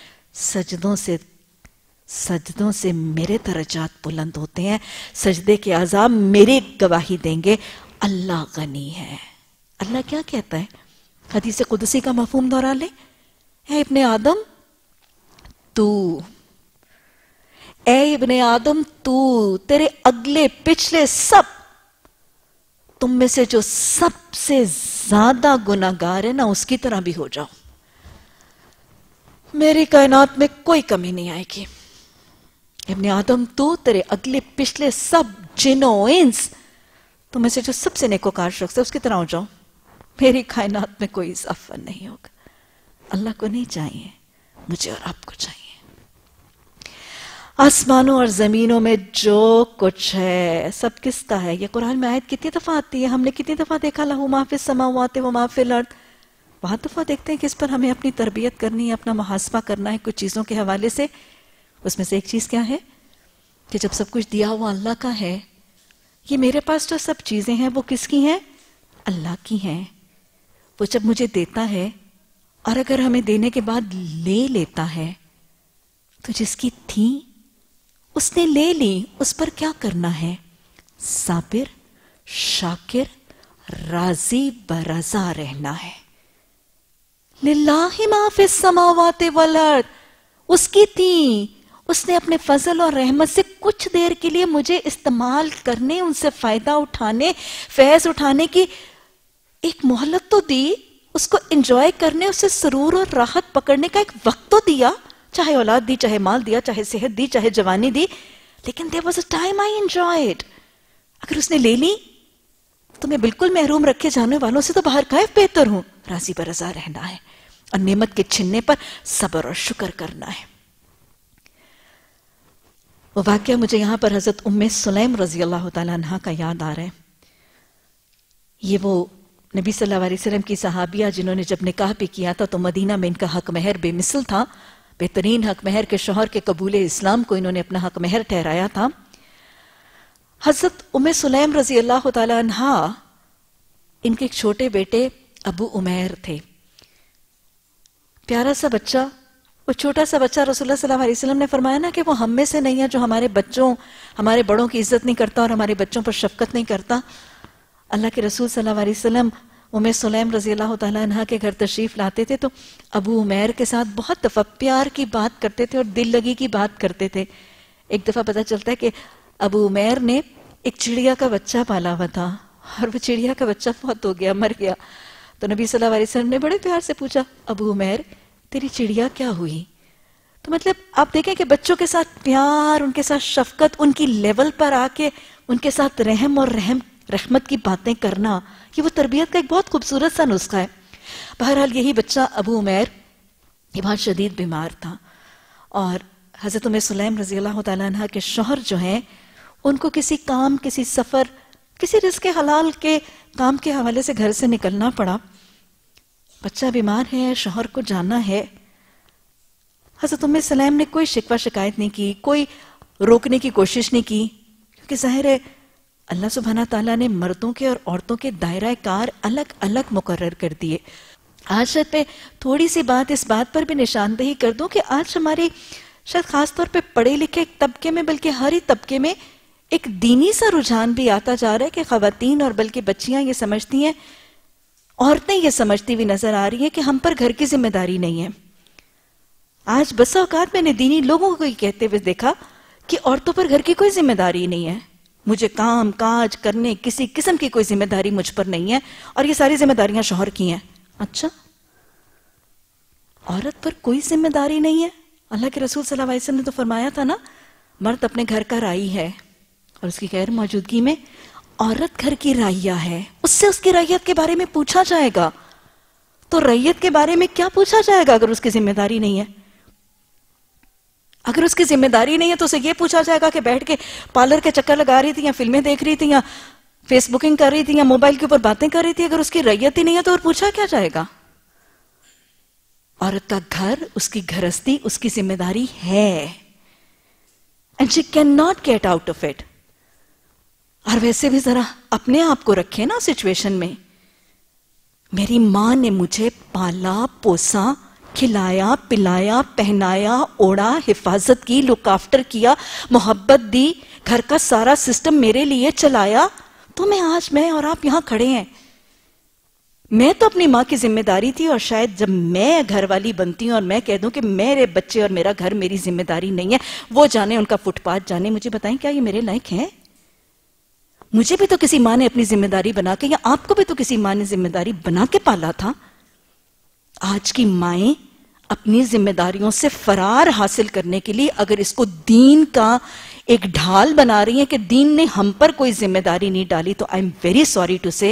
سجدوں سے میرے درجات بلند ہوتے ہیں، سجدے کے عذاب میرے گواہی دیں گے۔ اللہ غنی ہے۔ اللہ کیا کہتا ہے؟ حدیث قدسی کا مفہوم دہرا لیں، اے ابن آدم تو تیرے اگلے پچھلے سب، تم میں سے جو سب سے زیادہ گناہگار ہے نا اس کی طرح بھی ہو جاؤ، میری کائنات میں کوئی کمی نہیں آئے گی۔ ابن آدم تو تیرے اگلے پچھلے سب جنوں انس، تم میں سے جو سب سے نیکوکار شخص ہے اس کی طرح ہو جاؤ، میری کائنات میں کوئی اضافہ نہیں ہوگا۔ اللہ کو نہیں چاہیے، مجھے اور آپ کو چاہیے۔ آسمانوں اور زمینوں میں جو کچھ ہے سب کس کا ہے؟ یہ قرآن میں آیت کتنی دفعہ آتی ہے؟ ہم نے کتنی دفعہ دیکھا لہو ما فی السماوات و ما فی الارض؟ بہت دفعہ دیکھتے ہیں کہ اس پر ہمیں اپنی تربیت کرنی ہے، اپنا محاسبہ کرنا ہے کچھ چیزوں کے حوالے سے۔ اس میں سے ایک چیز کیا ہے کہ جب سب کچھ دیا ہوا اللہ کا ہے، یہ میرے پاس جو سب چیزیں ہیں وہ کس کی ہیں؟ اللہ کی ہیں۔ وہ جب مجھے دیتا ہے اور اگر ہمیں دینے کے بعد لے لیتا ہے تو جس کی تھی اس نے لے لی، اس پر کیا کرنا ہے؟ صابر، شاکر، راضی برضا رہنا ہے۔ للہ ما فی السماوات والارض، اس کی تھی، اس نے اپنے فضل اور رحمت سے کچھ دیر کے لیے مجھے استعمال کرنے، ان سے فائدہ اٹھانے، فیض اٹھانے کی ایک مہلت تو دی، اس کو انجوائے کرنے، اس سے سرور اور راحت پکڑنے کا ایک وقت تو دیا، چاہے اولاد دی، چاہے مال دیا، چاہے صحت دی، چاہے جوانی دی، لیکن there was a time I enjoyed۔ اگر اس نے لے لی تو میں بالکل محروم رکھے جانے والوں سے تو باہر کیف بہتر ہوں۔ راضی برضا رہنا ہے اور نعمت کے چھننے پر صبر اور شکر کرنا ہے۔ وہ واقعہ مجھے یہاں پر حضرت ام سلیم رضی اللہ تعالیٰ عنہ کا یاد آ رہا ہے۔ یہ وہ نبی صلی اللہ علیہ وسلم کی صحابیہ جنہوں نے جب نکاح بھی کیا تھا تو مدینہ میں ان کا حق مہر بے مثل تھا، بہترین حق مہر کے شوہر کے قبول اسلام کو انہوں نے اپنا حق مہر ٹھہرایا تھا۔ حضرت ام سلیم رضی اللہ تعالی عنہ، ان کے ایک چھوٹے بیٹے ابو عمیر تھے، پیارا سا بچہ، وہ چھوٹا سا بچہ رسول اللہ صلی اللہ علیہ وسلم نے فرمایا نا کہ وہ ہم میں سے نہیں ہے جو ہمارے بچوں، ہمارے بڑوں کی عزت نہیں کرتا اور ہمارے بچوں پر شفقت نہیں کرتا۔ اللہ کے رسول صلی اللہ علیہ وسلم ام سلیم رضی اللہ تعالیٰ عنہ کے گھر تشریف لاتے تھے تو ابو عمیر کے ساتھ بہت دفعہ پیار کی بات کرتے تھے اور دل لگی کی بات کرتے تھے۔ ایک دفعہ پتہ چلتا ہے کہ ابو عمیر نے ایک چڑیا کا بچہ پالا ہوا تھا اور وہ چڑیا کا بچہ فوت ہو گیا، مر گیا۔ تو نبی صلی اللہ علیہ وسلم نے بڑے پیار سے پوچھا، ابو عمیر تیری چڑیا کیا ہوئی؟ تو مطلب آپ دیکھیں کہ بچوں کے ساتھ پیار، ان کے ساتھ شفقت، ان کی لیول پر آ کے ان کے ساتھ رحم اور رحمت کی باتیں کرنا، یہ وہ تربیت کا ایک بہت خوبصورت سا نسخہ ہے۔ بہرحال یہی بچہ ابو عمیر یہ بہت شدید بیمار تھا، اور حضرت ام سلیم رضی اللہ تعالیٰ عنہ کے شوہر جو ہیں ان کو کسی کام، کسی سفر، کسی رزق حلال کے کام کے حوالے سے گھر سے نکلنا پڑا. بچہ بیمار ہے، شوہر کو جانا ہے. حضرت ام سلیم نے کوئی شکوہ شکایت نہیں کی، کوئی روکنے کی کوشش نہیں کی، کیونکہ ظاہر ہے اللہ سبحانہ تعالیٰ نے مردوں کے اور عورتوں کے دائرہ کار الگ الگ مقرر کر دیے. آج میں تھوڑی سی بات اس بات پر بھی نشاندہی کر دوں کہ آج ہماری شاید خاص طور پہ پڑھے لکھے طبقے میں، بلکہ ہر ہی طبقے میں ایک دینی سا رجحان بھی آتا جا رہا ہے کہ خواتین اور بلکہ بچیاں یہ سمجھتی ہیں، عورتیں یہ سمجھتی ہوئی نظر آ رہی ہیں کہ ہم پر گھر کی ذمہ داری نہیں ہے. آج بسا اوقات میں نے دینی لوگوں کو یہ کہتے ہوئے دیکھا کہ عورتوں پر گھر کی کوئی ذمہ داری نہیں ہے، مجھے کام کاج کرنے کسی قسم کی کوئی ذمہ داری مجھ پر نہیں ہے، اور یہ ساری ذمہ داریاں شوہر کی ہیں. اچھا، عورت پر کوئی ذمہ داری نہیں ہے؟ اللہ کے رسول صلی اللہ علیہ وسلم نے تو فرمایا تھا نا، مرد اپنے گھر کا رائی ہے اور اس کی غیر موجودگی میں عورت گھر کی رائیہ ہے. اس سے اس کی رعیت کے بارے میں پوچھا جائے گا. تو رعیت کے بارے میں کیا پوچھا جائے گا اگر اس کی ذمہ داری نہیں ہے؟ اگر اس کی ذمہ داری نہیں ہے تو اسے یہ پوچھا جائے گا کہ بیٹھ کے پارلر کے چکر لگا رہی تھی یا فلمیں دیکھ رہی تھی یا فیس بکنگ کر رہی تھی یا موبائل کے اوپر باتیں کر رہی تھی. اگر اس کی رعیت ہی نہیں ہے تو اور پوچھا کیا جائے گا؟ عورت کا گھر، اس کی گھرستی اس کی ذمہ داری ہے، and she cannot get out of it. اور ویسے بھی ذرا اپنے آپ کو رکھے نا سچویشن میں. میری ماں نے مجھے پالا پوسا، کھلایا پلایا پہنایا اوڑا، حفاظت کی، لک آفٹر کیا، محبت دی، گھر کا سارا سسٹم میرے لیے چلایا. تو میں اور آپ یہاں کھڑے ہیں. میں تو اپنی ماں کی ذمہ داری تھی، اور شاید جب میں گھر والی بنتی ہوں اور میں کہہ دوں کہ میرے بچے اور میرا گھر میری ذمہ داری نہیں ہے، وہ جانے ان کا فٹ پاتھ جانے، مجھے بتائیں کیا یہ میرے لائق ہے؟ مجھے بھی تو کسی ماں نے اپنی ذمہ داری بنا کے، یا آپ کو بھی تو کسی ماں نے ذمہ داری بنا کے پالا تھا. آج کی مائیں اپنی ذمہ داریوں سے فرار حاصل کرنے کے لیے اگر اس کو دین کا ایک ڈھال بنا رہی ہیں کہ دین نے ہم پر کوئی ذمہ داری نہیں ڈالی، تو I am very sorry to say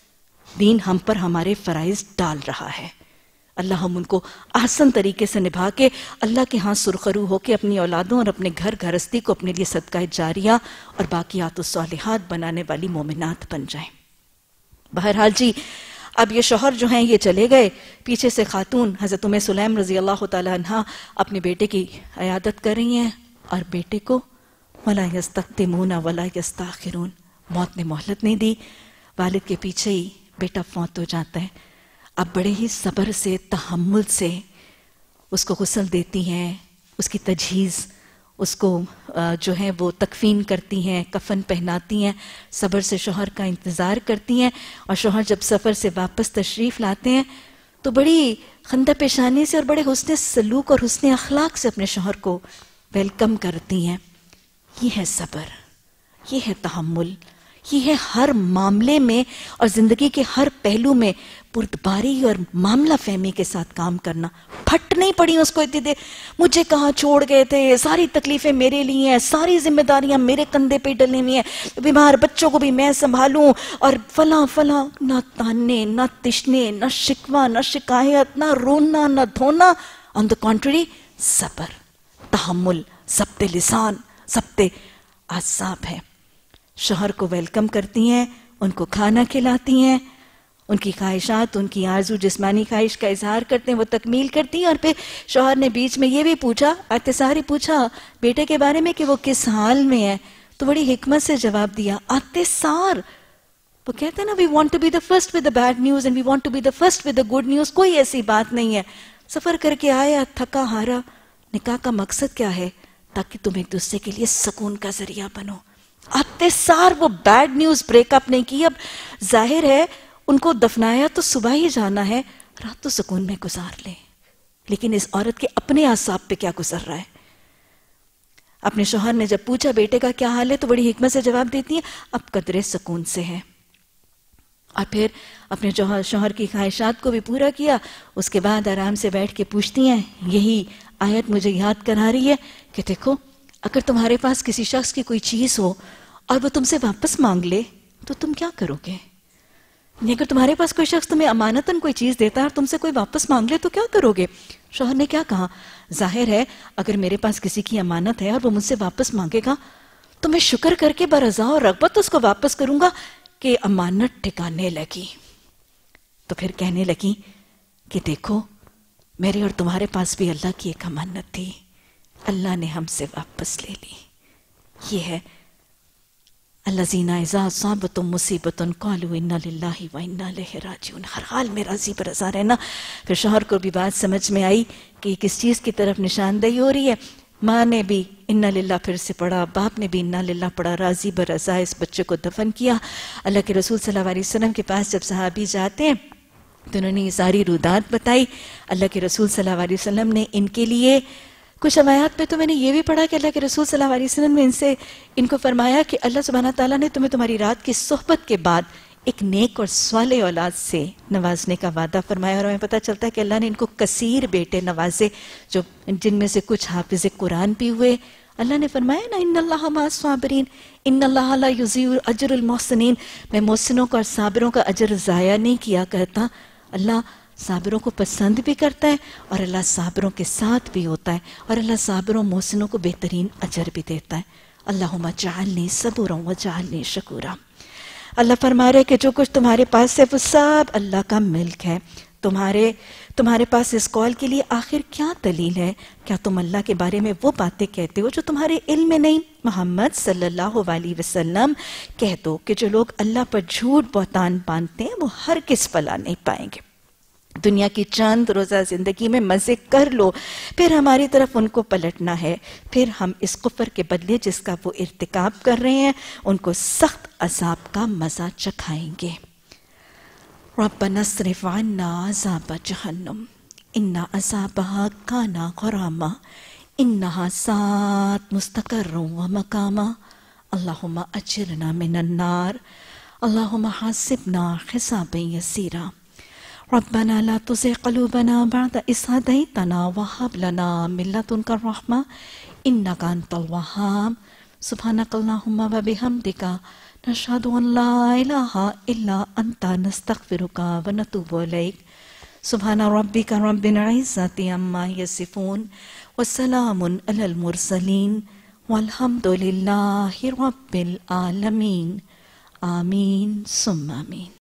then ہم پر ہمارے فرائض ڈال رہا ہے. اللہ ہم ان کو احسن طریقے سے نبھا کے اللہ کے ہاں سرخرو ہو کے اپنی اولادوں اور اپنے گھر گھرستی کو اپنے لیے صدقہ جاریہ اور باقیات الصالحات بنانے والی مومنات بن جائیں. بہرحال جی، اب یہ شوہر جو ہیں یہ چلے گئے، پیچھے سے خاتون حضرت ام سلیم رضی اللہ تعالی عنہ اپنے بیٹے کی عیادت کر رہی ہیں، اور بیٹے کو ولا یستقدمون ولا یستاخرون، موت نے مہلت نہیں دی. والد کے پیچھے ہی بیٹا فوت ہو جاتا ہے. اب بڑے ہی صبر سے تحمل سے اس کو غسل دیتی ہیں، اس کی تجہیز، اس کو جو ہے وہ تکفین کرتی ہیں، کفن پہناتی ہیں، صبر سے شوہر کا انتظار کرتی ہیں. اور شوہر جب سفر سے واپس تشریف لاتے ہیں تو بڑی خندہ پیشانی سے اور بڑے حسن سلوک اور حسن اخلاق سے اپنے شوہر کو ویلکم کرتی ہیں. یہ ہے صبر، یہ ہے تحمل، یہ ہے ہر معاملے میں اور زندگی کے ہر پہلو میں بردباری اور معاملہ فہمی کے ساتھ کام کرنا. پھٹ نہیں پڑی اس کو اتنی دیر، مجھے کہاں چھوڑ گئے تھے، ساری تکلیفیں میرے لیے ہیں، ساری ذمہ داریاں میرے کندھے پہ ڈلنی ہوئی ہیں، بیمار بچوں کو بھی میں سنبھالوں، اور فلاں فلاں. نہ تانے، نہ تشنے، نہ شکوہ، نہ شکایت، نہ رونا، نہ دھونا. آن دا کنٹری، صبر، تحمل، ضبط لسان، ضبط اعصاب ہے. شوہر کو ویلکم کرتی ہیں، ان کو کھانا کھلاتی ہیں، ان کی خواہشات، ان کی آرزو جسمانی خواہش کا اظہار کرتے ہیں، وہ تکمیل کرتی ہیں. اور پھر شوہر نے بیچ میں یہ بھی پوچھا، اختصاری پوچھا بیٹے کے بارے میں کہ وہ کس حال میں ہے. تو بڑی حکمت سے جواب دیا، اختصار. وہ کہتے ہیں نا، we want to be the first with the bad news and we want to be the first with the good news. کوئی ایسی بات نہیں ہے. سفر کر کے آیا، تھکا ہارا. نکاح کا مقصد کیا ہے؟ تاکہ تم ایک دوسرے کے لیے سکون کا ذریعہ بنو. اختصار، وہ بیڈ نیوز بریک اپ نہیں کی. اب ظاہر ہے ان کو دفنایا تو صبح ہی جانا ہے، رات تو سکون میں گزار لیں. لیکن اس عورت کے اپنے اعصاب پہ کیا گزر رہا ہے؟ اپنے شوہر نے جب پوچھا بیٹے کا کیا حال ہے تو بڑی حکمت سے جواب دیتی ہیں، اب قدرے سکون سے ہے. اور پھر اپنے شوہر کی خواہشات کو بھی پورا کیا. اس کے بعد آرام سے بیٹھ کے پوچھتی ہیں، یہی آیت مجھے یاد کرا رہی ہے کہ دیکھو، اگر تمہارے پاس کسی شخص کی کوئی چیز ہو اور وہ تم سے واپس مانگ لے تو تم کیا کرو گے؟ اگر تمہارے پاس کوئی شخص تمہیں امانتاً کوئی چیز دیتا ہے اور تم سے کوئی واپس مانگ لے تو کیا کرو گے؟ شوہر نے کیا کہا؟ ظاہر ہے اگر میرے پاس کسی کی امانت ہے اور وہ مجھ سے واپس مانگے گا تو میں شکر کر کے برضا اور رغبت اس کو واپس کروں گا کہ امانت ٹھکانے لگی۔ تو پھر کہنے لگی کہ دیکھو میرے اور تمہارے پاس بھی اللہ کی ایک امانت تھی، اللہ نے ہم سے واپس لے لی۔ یہ ہے الذین اذا اصابتہم مصیبۃ قالوا انا للہ وانا الیہ راجعون، ہر حال میں راضی برضا رہنا۔ پھر شوہر کو بھی بات سمجھ میں آئی کہ کس چیز کی طرف نشاندہی ہو رہی ہے۔ ماں نے بھی انا للہ پھر سے پڑھا، باپ نے بھی انا للہ پڑھا، راضی برضا اس بچے کو دفن کیا۔ اللہ کے رسول صلی اللہ علیہ وسلم کے پاس جب صحابی جاتے ہیں تو انہوں نے یہ ساری رودات بتائی۔ اللہ کے رسول صلی اللہ علیہ وسلم نے ان کے لیے کچھ روایات پہ تو میں نے یہ بھی پڑھا کہ اللہ کے رسول صلی اللہ علیہ وسلم نے ان کو فرمایا کہ اللہ سبحانہ تعالیٰ نے تمہیں تمہاری رات کی صحبت کے بعد ایک نیک اور صالح اولاد سے نوازنے کا وعدہ فرمایا، اور ہمیں پتہ چلتا ہے کہ اللہ نے ان کو کثیر بیٹے نوازے جن میں سے کچھ حافظ قرآن بھی ہوئے۔ اللہ نے فرمایا نا ان اللہ مع الصابرین ان اللہ لا یضیع اجر المحسنین، میں محسنوں کا اور صابروں کا اجر ضائع نہیں کیا کرتا۔ اللہ صابروں کو پسند بھی کرتا ہے اور اللہ صابروں کے ساتھ بھی ہوتا ہے، اور اللہ صابروں محسنوں کو بہترین اجر بھی دیتا ہے۔ اللہم اجعلنی صبورا واجعلنی شکورا۔ اللہ فرما رہے کہ جو کچھ تمہارے پاس ہے وہ سب اللہ کا ملک ہے۔ تمہارے پاس اس قول کے لیے آخر کیا دلیل ہے؟ کیا تم اللہ کے بارے میں وہ باتیں کہتے ہو جو تمہارے علم میں نہیں؟ محمد صلی اللہ علیہ وسلم کہہ دو کہ جو لوگ اللہ پر جھوٹ بہتان باندھتے ہیں وہ ہرگز فلاح نہیں پائیں گے۔ دنیا کی چند روزہ زندگی میں مزے کر لو، پھر ہماری طرف ان کو پلٹنا ہے، پھر ہم اس کفر کے بدلے جس کا وہ ارتکاب کر رہے ہیں ان کو سخت عذاب کا مزہ چکھائیں گے۔ ربنا اصرف عنا عذاب جہنم ان عذابها کان غراما انہا ساءت مستقرا ومقاما اللہم اجرنا من النار اللہم حاسبنا حسابا یسیرا ربنا لا تزغ قلوبنا بعد إذ هديتنا وهب لنا من لدنك الرحمة إنك أنت الوهاب سبحانك اللهم وبحمدك نشهد أن لا إله إلا أنت نستغفرك ونتوب إليك سبحان ربك رب العزة عما يصفون وسلام على المرسلين والحمد لله رب العالمين آمين ثم آمين۔